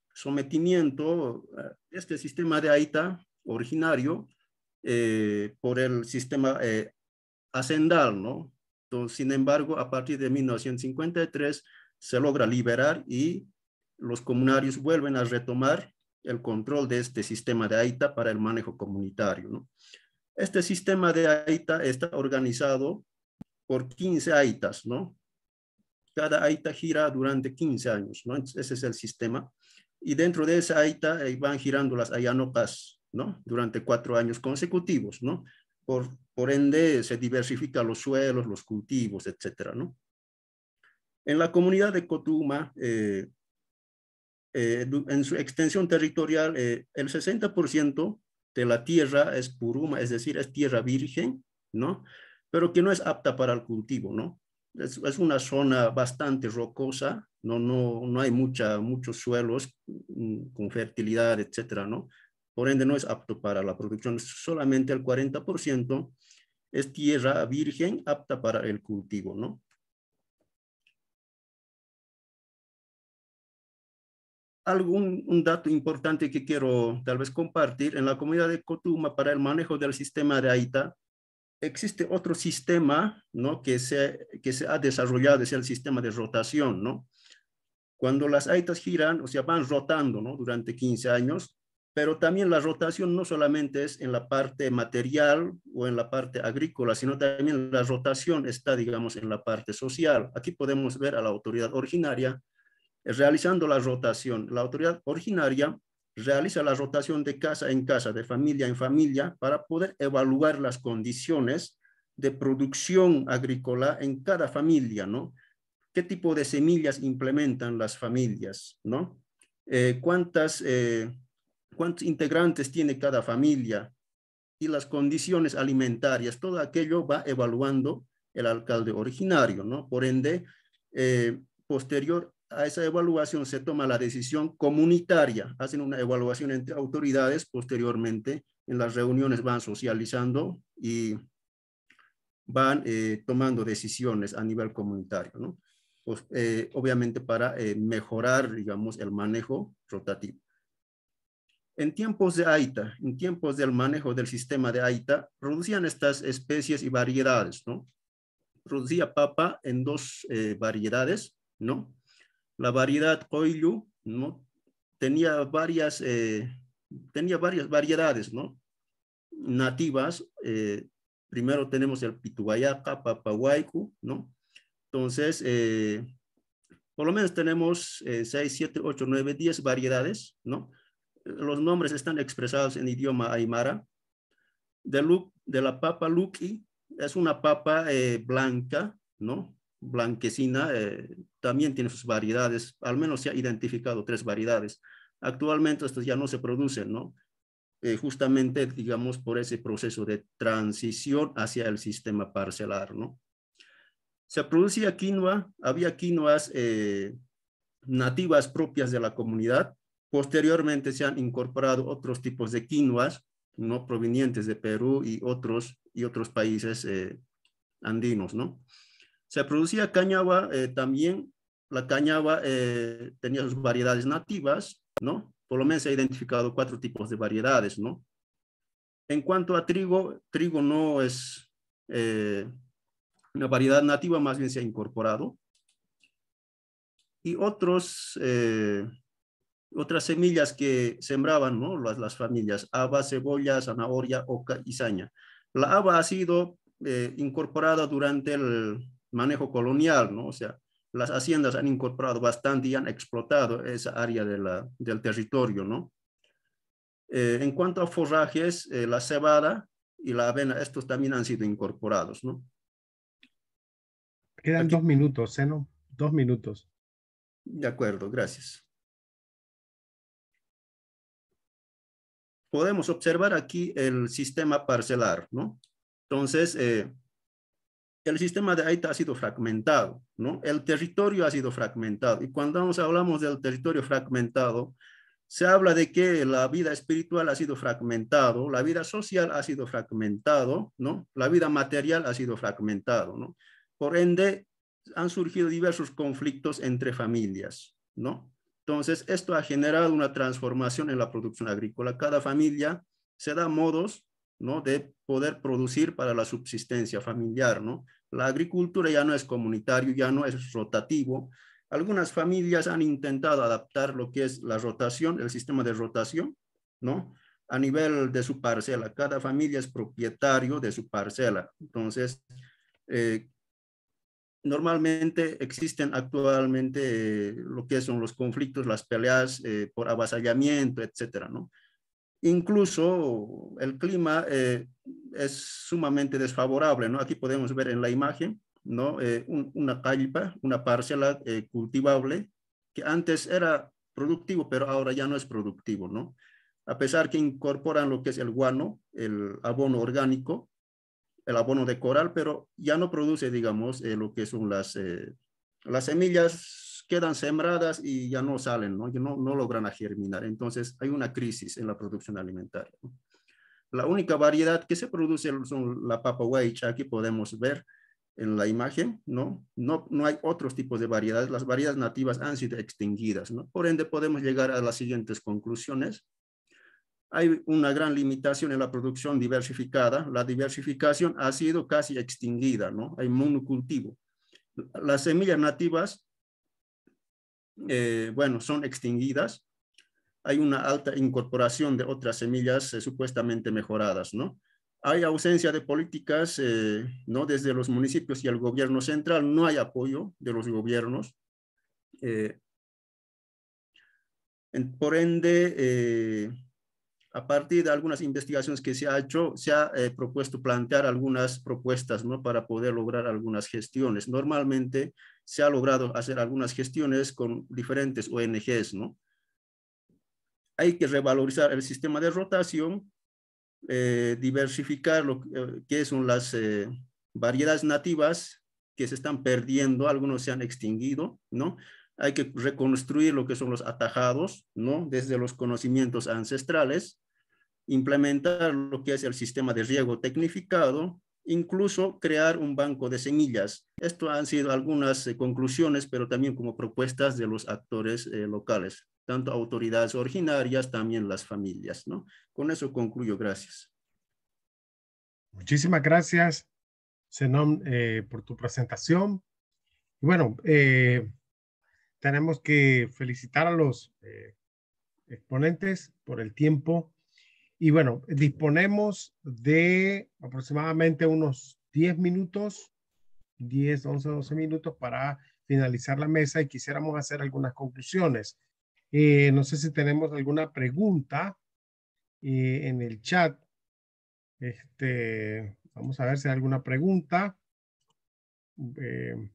[SPEAKER 6] sometimiento a este sistema de AITA originario eh, por el sistema eh, hacendal, ¿no? Entonces, sin embargo, a partir de mil novecientos cincuenta y tres se logra liberar y los comunarios vuelven a retomar el control de este sistema de AITA para el manejo comunitario, ¿no? Este sistema de AITA está organizado por quince AITAs, ¿no? Cada AITA gira durante quince años, ¿no? Ese es el sistema. Y dentro de esa AITA eh, van girando las ayanocas, ¿no? Durante cuatro años consecutivos, ¿no? Por, por ende, se diversifican los suelos, los cultivos, etcétera, ¿no? En la comunidad de Cotuma, eh, eh, en su extensión territorial, eh, el sesenta por ciento de la tierra es puruma, es decir, es tierra virgen, ¿no? Pero que no es apta para el cultivo, ¿no? Es, es una zona bastante rocosa, no, no, no hay mucha, muchos suelos mm, con fertilidad, etcétera, ¿no? Por ende, no es apto para la producción. Solamente el cuarenta por ciento es tierra virgen apta para el cultivo, ¿no? Algún un dato importante que quiero tal vez compartir, en la comunidad de Cotuma para el manejo del sistema de AITA, existe otro sistema, ¿no? que, se, que se ha desarrollado, es el sistema de rotación, ¿no? Cuando las AITAs giran, o sea, van rotando, ¿no? Durante quince años, pero también la rotación no solamente es en la parte material o en la parte agrícola, sino también la rotación está, digamos, en la parte social. Aquí podemos ver a la autoridad originaria realizando la rotación. La autoridad originaria realiza la rotación de casa en casa, de familia en familia, para poder evaluar las condiciones de producción agrícola en cada familia, ¿no? ¿Qué tipo de semillas implementan las familias, ¿no? Eh, ¿cuántas, eh, ¿Cuántos integrantes tiene cada familia? Y las condiciones alimentarias, todo aquello va evaluando el alcalde originario, ¿no? Por ende, eh, posterior a esa evaluación se toma la decisión comunitaria, hacen una evaluación entre autoridades, posteriormente en las reuniones van socializando y van eh, tomando decisiones a nivel comunitario, ¿no? Pues, eh, obviamente para eh, mejorar, digamos, el manejo rotativo. En tiempos de AITA, en tiempos del manejo del sistema de AITA, producían estas especies y variedades, ¿no? Producía papa en dos eh, variedades, ¿no? La variedad Coillu, ¿no? Tenía varias, eh, tenía varias variedades, ¿no? Nativas. Eh, primero tenemos el Pituayaca, Papahuaycu, ¿no? Entonces, eh, por lo menos tenemos eh, seis, siete, ocho, nueve, diez variedades, ¿no? Los nombres están expresados en idioma aymara. De, lu, de la papa Luqui, es una papa eh, blanca, ¿no? Blanquecina, eh, también tiene sus variedades, al menos se ha identificado tres variedades. Actualmente estos ya no se producen, ¿no? Eh, justamente, digamos, por ese proceso de transición hacia el sistema parcelar, ¿no? Se producía quinoa, había quinoas eh, nativas propias de la comunidad. Posteriormente se han incorporado otros tipos de quinoas, ¿no? Provenientes de Perú y otros, y otros países eh, andinos, ¿no? Se producía cañaba eh, también. La cañaba eh, tenía sus variedades nativas, ¿no? Por lo menos se ha identificado cuatro tipos de variedades, ¿no? En cuanto a trigo, trigo no es eh, una variedad nativa, más bien se ha incorporado. Y otros, eh, otras semillas que sembraban, ¿no? Las, las familias, haba, cebolla, zanahoria, oca y saña. La haba ha sido eh, incorporada durante el manejo colonial, ¿no? O sea, las haciendas han incorporado bastante y han explotado esa área de la, del territorio, ¿no? Eh, en cuanto a forrajes, eh, la cebada y la avena, estos también han sido incorporados, ¿no?
[SPEAKER 2] Quedan
[SPEAKER 6] Aquí,
[SPEAKER 2] dos minutos, Zeno, dos minutos.
[SPEAKER 6] De acuerdo, gracias. Podemos observar aquí el sistema parcelar, ¿no? Entonces, eh, el sistema de AITA ha sido fragmentado, ¿no? El territorio ha sido fragmentado. Y cuando hablamos del territorio fragmentado, se habla de que la vida espiritual ha sido fragmentado, la vida social ha sido fragmentado, ¿no? La vida material ha sido fragmentado, ¿no? Por ende, han surgido diversos conflictos entre familias, ¿no? Entonces, esto ha generado una transformación en la producción agrícola. Cada familia se da modos, ¿no? De poder producir para la subsistencia familiar, ¿no? La agricultura ya no es comunitario, ya no es rotativo. Algunas familias han intentado adaptar lo que es la rotación, el sistema de rotación, ¿no? A nivel de su parcela. Cada familia es propietario de su parcela. Entonces, eh, normalmente existen actualmente eh, lo que son los conflictos, las peleas eh, por avasallamiento, etcétera, ¿no? Incluso el clima eh, es sumamente desfavorable, ¿no? Aquí podemos ver en la imagen, ¿no? Eh, un, una calpa, una parcela eh, cultivable que antes era productivo, pero ahora ya no es productivo, ¿no? A pesar que incorporan lo que es el guano, el abono orgánico, el abono de coral, pero ya no produce, digamos, eh, lo que son las, eh, las semillas quedan sembradas y ya no salen, ¿no? No, no logran germinar. Entonces hay una crisis en la producción alimentaria, ¿no? La única variedad que se produce son la papa huaycha, aquí podemos ver en la imagen, ¿no? No, no hay otros tipos de variedades, las variedades nativas han sido extinguidas, ¿no? Por ende podemos llegar a las siguientes conclusiones. Hay una gran limitación en la producción diversificada, la diversificación ha sido casi extinguida, ¿no? Hay monocultivo. Las semillas nativas, eh, bueno, son extinguidas. Hay una alta incorporación de otras semillas eh, supuestamente mejoradas, ¿no? Hay ausencia de políticas, eh, ¿no? Desde los municipios y el gobierno central, no hay apoyo de los gobiernos. Eh, en, por ende, eh, a partir de algunas investigaciones que se ha hecho, se ha eh, propuesto plantear algunas propuestas, ¿no? Para poder lograr algunas gestiones. Normalmente se ha logrado hacer algunas gestiones con diferentes O N Ges, ¿no? Hay que revalorizar el sistema de rotación, eh, diversificar lo eh, que son las eh, variedades nativas que se están perdiendo, algunos se han extinguido, ¿no? Hay que reconstruir lo que son los atajados, ¿no? Desde los conocimientos ancestrales, implementar lo que es el sistema de riego tecnificado, incluso crear un banco de semillas. Esto han sido algunas eh, conclusiones, pero también como propuestas de los actores eh, locales, tanto autoridades originarias, también las familias, ¿no? Con eso concluyo, gracias.
[SPEAKER 2] Muchísimas gracias, Zenón, eh, por tu presentación. Y bueno, eh, tenemos que felicitar a los eh, exponentes por el tiempo. Y bueno, disponemos de aproximadamente unos diez minutos, diez, once, doce minutos para finalizar la mesa y quisiéramos hacer algunas conclusiones. Eh, no sé si tenemos alguna pregunta eh, en el chat. Este, vamos a ver si hay alguna pregunta. Eh,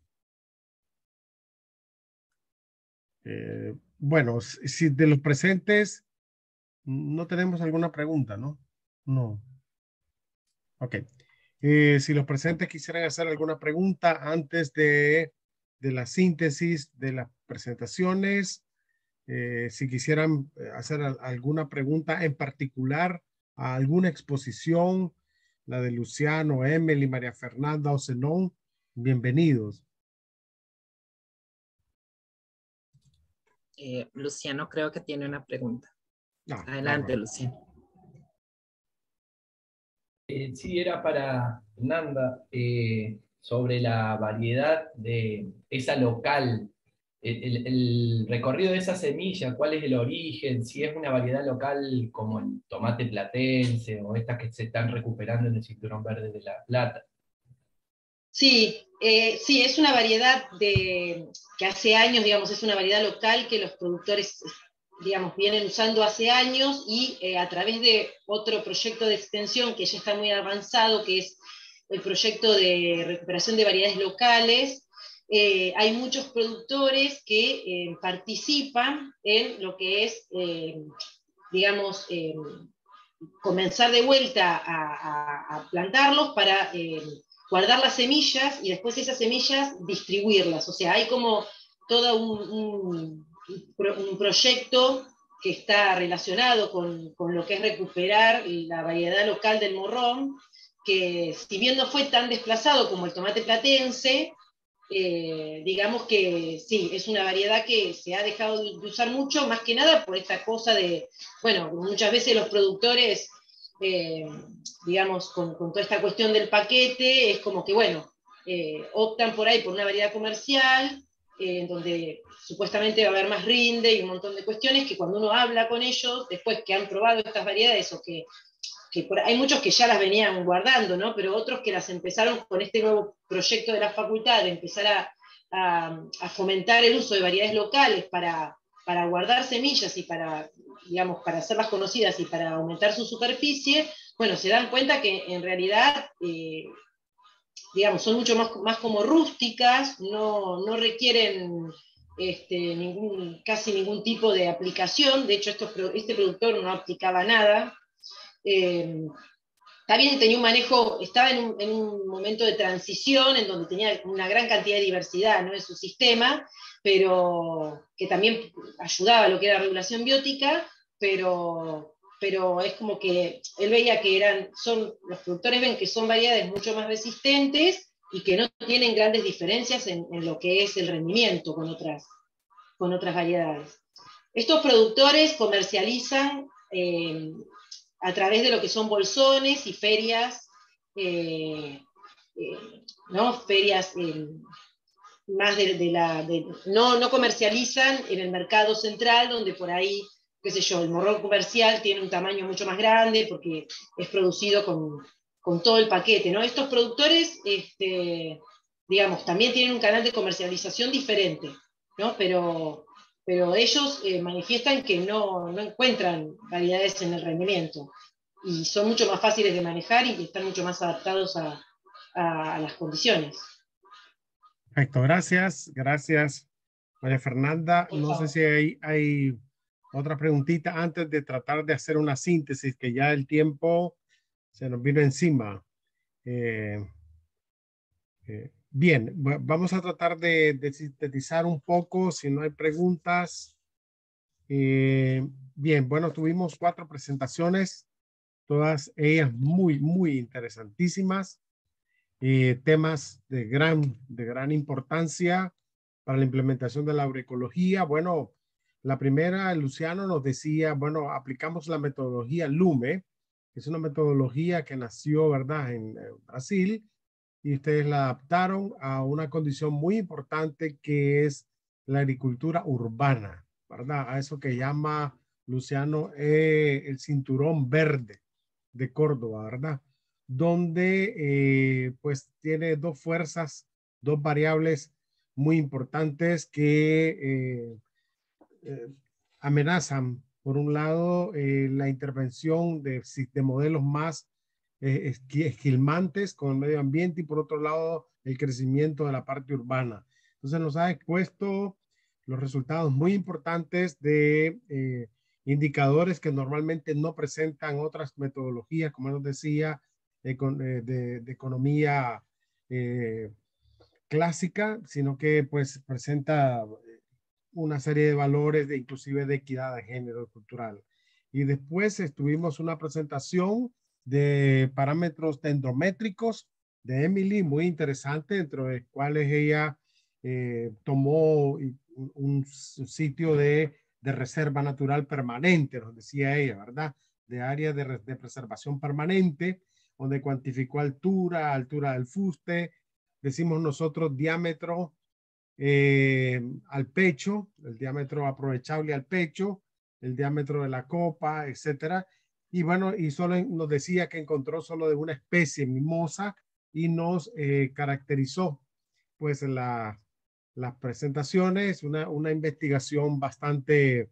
[SPEAKER 2] eh, bueno, si de los presentes no tenemos alguna pregunta, ¿no? No. Ok. Eh, si los presentes quisieran hacer alguna pregunta antes de, de la síntesis de las presentaciones, eh, si quisieran hacer alguna pregunta en particular a alguna exposición, la de Luciano, Emily, María Fernanda o Zenón, bienvenidos.
[SPEAKER 3] Eh, Luciano creo que tiene una pregunta.
[SPEAKER 2] Ah,
[SPEAKER 3] Adelante,
[SPEAKER 2] claro.
[SPEAKER 3] Luciano.
[SPEAKER 1] Eh, sí, era para Nanda, eh, sobre la variedad de esa local, el, el- el recorrido de esa semilla, cuál es el origen, si es una variedad local como el tomate platense o estas que se están recuperando en el Cinturón Verde de La Plata.
[SPEAKER 5] Sí, eh, sí, es una variedad de, que hace años, digamos, es una variedad local que los productores, digamos, vienen usando hace años y eh, a través de otro proyecto de extensión que ya está muy avanzado, que es el proyecto de recuperación de variedades locales, eh, hay muchos productores que eh, participan en lo que es, eh, digamos, eh, comenzar de vuelta a, a, a plantarlos para eh, guardar las semillas y después esas semillas distribuirlas. O sea, hay como todo un, un, un proyecto que está relacionado con, con lo que es recuperar la variedad local del morrón, que si bien no fue tan desplazado como el tomate platense, eh, digamos que sí, es una variedad que se ha dejado de usar mucho, más que nada por esta cosa de, bueno, muchas veces los productores, eh, digamos, con, con, toda esta cuestión del paquete, es como que, bueno, eh, optan por ahí por una variedad comercial, eh, donde supuestamente va a haber más rinde y un montón de cuestiones que cuando uno habla con ellos, después que han probado estas variedades o que que por, hay muchos que ya las venían guardando, ¿no? Pero otros que las empezaron con este nuevo proyecto de la facultad, de empezar a, a, a fomentar el uso de variedades locales para, para guardar semillas y para, digamos, para hacerlas conocidas y para aumentar su superficie, bueno, se dan cuenta que en realidad, eh, digamos, son mucho más, más como rústicas, no, no requieren este, ningún, casi ningún tipo de aplicación, de hecho estos, este productor no aplicaba nada. Eh, también tenía un manejo, estaba en un, en un momento de transición en donde tenía una gran cantidad de diversidad, ¿no?, en su sistema, pero que también ayudaba a lo que era la regulación biótica, pero, pero es como que él veía que eran, son, los productores ven que son variedades mucho más resistentes y que no tienen grandes diferencias en, en lo que es el rendimiento con otras, con otras variedades. Estos productores comercializan eh, a través de lo que son bolsones y ferias, eh, eh, ¿no? Ferias eh, más de, de la... De, no, no comercializan en el mercado central, donde por ahí, qué sé yo, el morrón comercial tiene un tamaño mucho más grande porque es producido con, con todo el paquete, ¿no? Estos productores, este, digamos, también tienen un canal de comercialización diferente, ¿no? Pero... pero ellos eh, manifiestan que no, no encuentran variedades en el rendimiento y son mucho más fáciles de manejar y están mucho más adaptados a, a, a las condiciones.
[SPEAKER 2] Perfecto, gracias, gracias María Fernanda.
[SPEAKER 5] Por
[SPEAKER 2] no
[SPEAKER 5] favor.
[SPEAKER 2] sé si hay, hay otra preguntita antes de tratar de hacer una síntesis, que ya el tiempo se nos vino encima. Eh, eh, Bien, vamos a tratar de, de sintetizar un poco, si no hay preguntas. Eh, bien, bueno, tuvimos cuatro presentaciones, todas ellas muy, muy interesantísimas. Eh, temas de gran, de gran importancia para la implementación de la agroecología. Bueno, la primera, Luciano nos decía, bueno, aplicamos la metodología LUME, que es una metodología que nació, ¿verdad?, en, en Brasil, y ustedes la adaptaron a una condición muy importante que es la agricultura urbana, ¿verdad? A eso que llama Luciano eh, el cinturón verde de Córdoba, ¿verdad? Donde eh, pues tiene dos fuerzas, dos variables muy importantes que eh, eh, amenazan, por un lado, eh, la intervención de, de modelos más eh, esquilmantes con el medio ambiente y por otro lado, el crecimiento de la parte urbana. Entonces nos ha expuesto los resultados muy importantes de eh, indicadores que normalmente no presentan otras metodologías, como nos decía, eh, con, eh, de, de economía eh, clásica, sino que pues presenta una serie de valores, de, inclusive de equidad de género cultural. Y después estuvimos una presentación de parámetros dendrométricos de Emily, muy interesante, dentro de cuales ella eh, tomó un, un sitio de, de reserva natural permanente, nos decía ella, ¿verdad? De área de, de preservación permanente, donde cuantificó altura, altura del fuste, decimos nosotros diámetro, Eh, al pecho, el diámetro aprovechable al pecho, el diámetro de la copa, etcétera. Y bueno, y solo nos decía que encontró solo de una especie mimosa y nos eh, caracterizó pues la, las presentaciones, una, una investigación bastante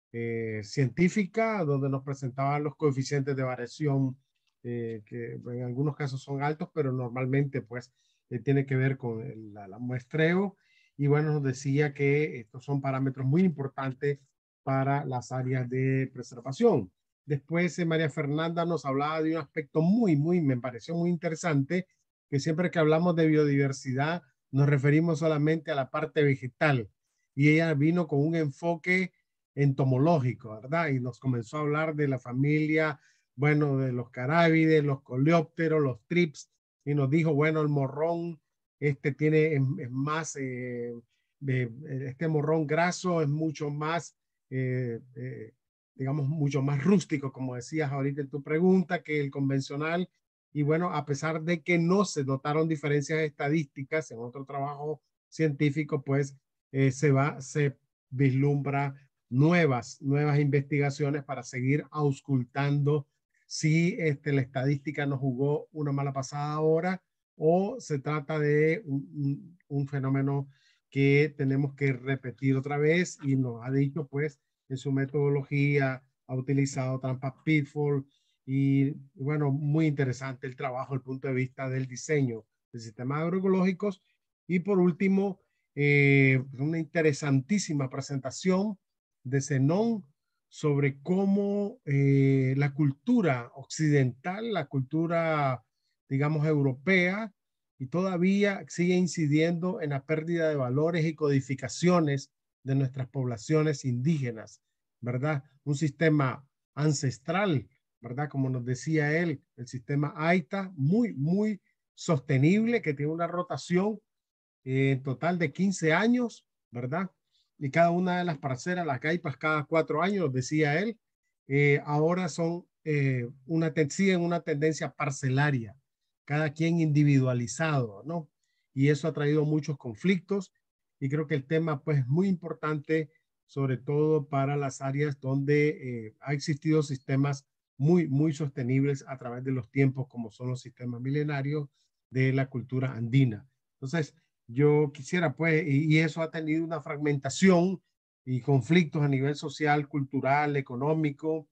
[SPEAKER 2] eh, científica donde nos presentaban los coeficientes de variación eh, que en algunos casos son altos, pero normalmente pues eh, tiene que ver con el la, la muestreo. Y bueno, nos decía que estos son parámetros muy importantes para las áreas de preservación. Después, eh, María Fernanda nos hablaba de un aspecto muy, muy, me pareció muy interesante, que siempre que hablamos de biodiversidad nos referimos solamente a la parte vegetal. Y ella vino con un enfoque entomológico, ¿verdad? Y nos comenzó a hablar de la familia, bueno, de los carábides, los coleópteros, los trips, y nos dijo, bueno, el morrón este tiene es, es más, eh, de, este morrón graso es mucho más, eh, eh, digamos, mucho más rústico, como decías ahorita en tu pregunta, que el convencional. Y bueno, a pesar de que no se notaron diferencias estadísticas en otro trabajo científico, pues eh, se va, se vislumbra nuevas, nuevas investigaciones para seguir auscultando si este, la estadística nos jugó una mala pasada ahora o se trata de un, un, fenómeno que tenemos que repetir otra vez, y nos ha dicho pues en su metodología ha utilizado trampas Pitfall y bueno, muy interesante el trabajo desde el punto de vista del diseño de sistemas agroecológicos. Y por último, eh, una interesantísima presentación de Zenón sobre cómo eh, la cultura occidental, la cultura digamos, europea, y todavía sigue incidiendo en la pérdida de valores y codificaciones de nuestras poblaciones indígenas, ¿verdad? Un sistema ancestral, ¿verdad? Como nos decía él, el sistema AITA, muy, muy sostenible, que tiene una rotación eh, en total de quince años, ¿verdad? Y cada una de las parcelas, las caipas, cada cuatro años, decía él, eh, ahora son eh, una, siguen una tendencia parcelaria, cada quien individualizado, ¿no? Y eso ha traído muchos conflictos, y creo que el tema pues es muy importante, sobre todo para las áreas donde eh, ha existido sistemas muy, muy sostenibles a través de los tiempos, como son los sistemas milenarios de la cultura andina. Entonces, yo quisiera pues, y, y eso ha tenido una fragmentación y conflictos a nivel social, cultural, económico,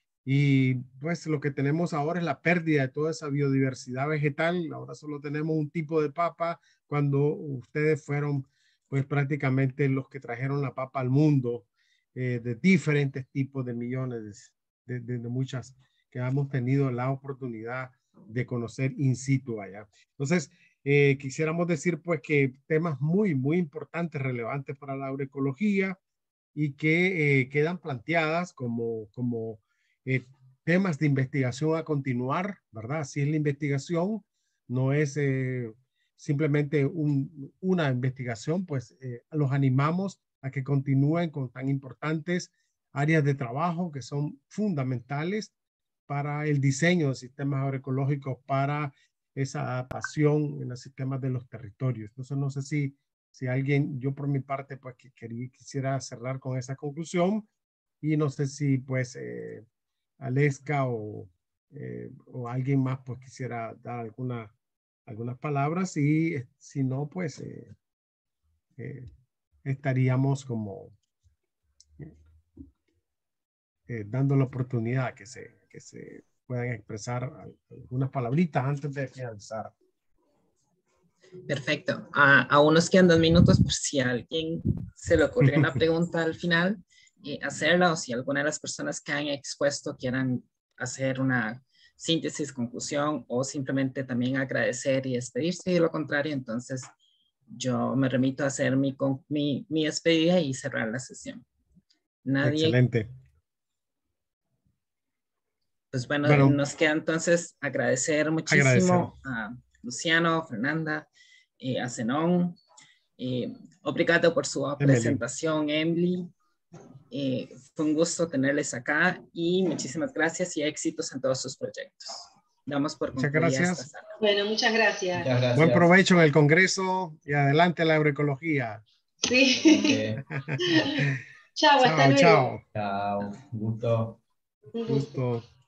[SPEAKER 2] y pues lo que tenemos ahora es la pérdida de toda esa biodiversidad vegetal. Ahora solo tenemos un tipo de papa, cuando ustedes fueron pues prácticamente los que trajeron la papa al mundo, eh, de diferentes tipos de millones, de, de, de muchas que hemos tenido la oportunidad de conocer in situ allá. Entonces, Eh, quisiéramos decir pues que temas muy, muy importantes, relevantes para la agroecología y que eh, quedan planteadas como, como eh, temas de investigación a continuar, ¿verdad? Si es la investigación, no es eh, simplemente un, una investigación, pues eh, los animamos a que continúen con tan importantes áreas de trabajo que son fundamentales para el diseño de sistemas agroecológicos, para esa adaptación en los sistemas de los territorios. Entonces, no sé si, si alguien, yo por mi parte, pues que quería, quisiera cerrar con esa conclusión y no sé si pues eh, Aleska o, eh, o alguien más pues quisiera dar alguna, algunas palabras y eh, si no, pues eh, eh, estaríamos como eh, dando la oportunidad que se, que se puedan expresar algunas palabritas antes de finalizar.
[SPEAKER 3] Perfecto. A, aún nos quedan dos minutos por si a alguien se le ocurrió una pregunta al final, eh, hacerla, o si alguna de las personas que han expuesto quieran hacer una síntesis, conclusión, o simplemente también agradecer y despedirse. Y de lo contrario, entonces yo me remito a hacer mi, mi, mi despedida y cerrar la sesión. Nadie.
[SPEAKER 2] Excelente.
[SPEAKER 3] Pues bueno,
[SPEAKER 2] bueno
[SPEAKER 3] nos queda entonces agradecer muchísimo agradecer. a Luciano, Fernanda, eh, a Zenón. Eh, obrigado por su Emily. presentación, Emily. Eh, fue un gusto tenerles acá y muchísimas gracias y éxitos en todos sus proyectos. Damos por
[SPEAKER 2] muchas gracias.
[SPEAKER 5] Esta bueno, muchas gracias.
[SPEAKER 1] muchas gracias.
[SPEAKER 2] Buen provecho en el Congreso y adelante la agroecología.
[SPEAKER 5] Sí.
[SPEAKER 1] Okay.
[SPEAKER 5] Chao, hasta luego.
[SPEAKER 2] Chao.
[SPEAKER 1] Chao, gusto.
[SPEAKER 5] Un gusto.
[SPEAKER 2] gusto.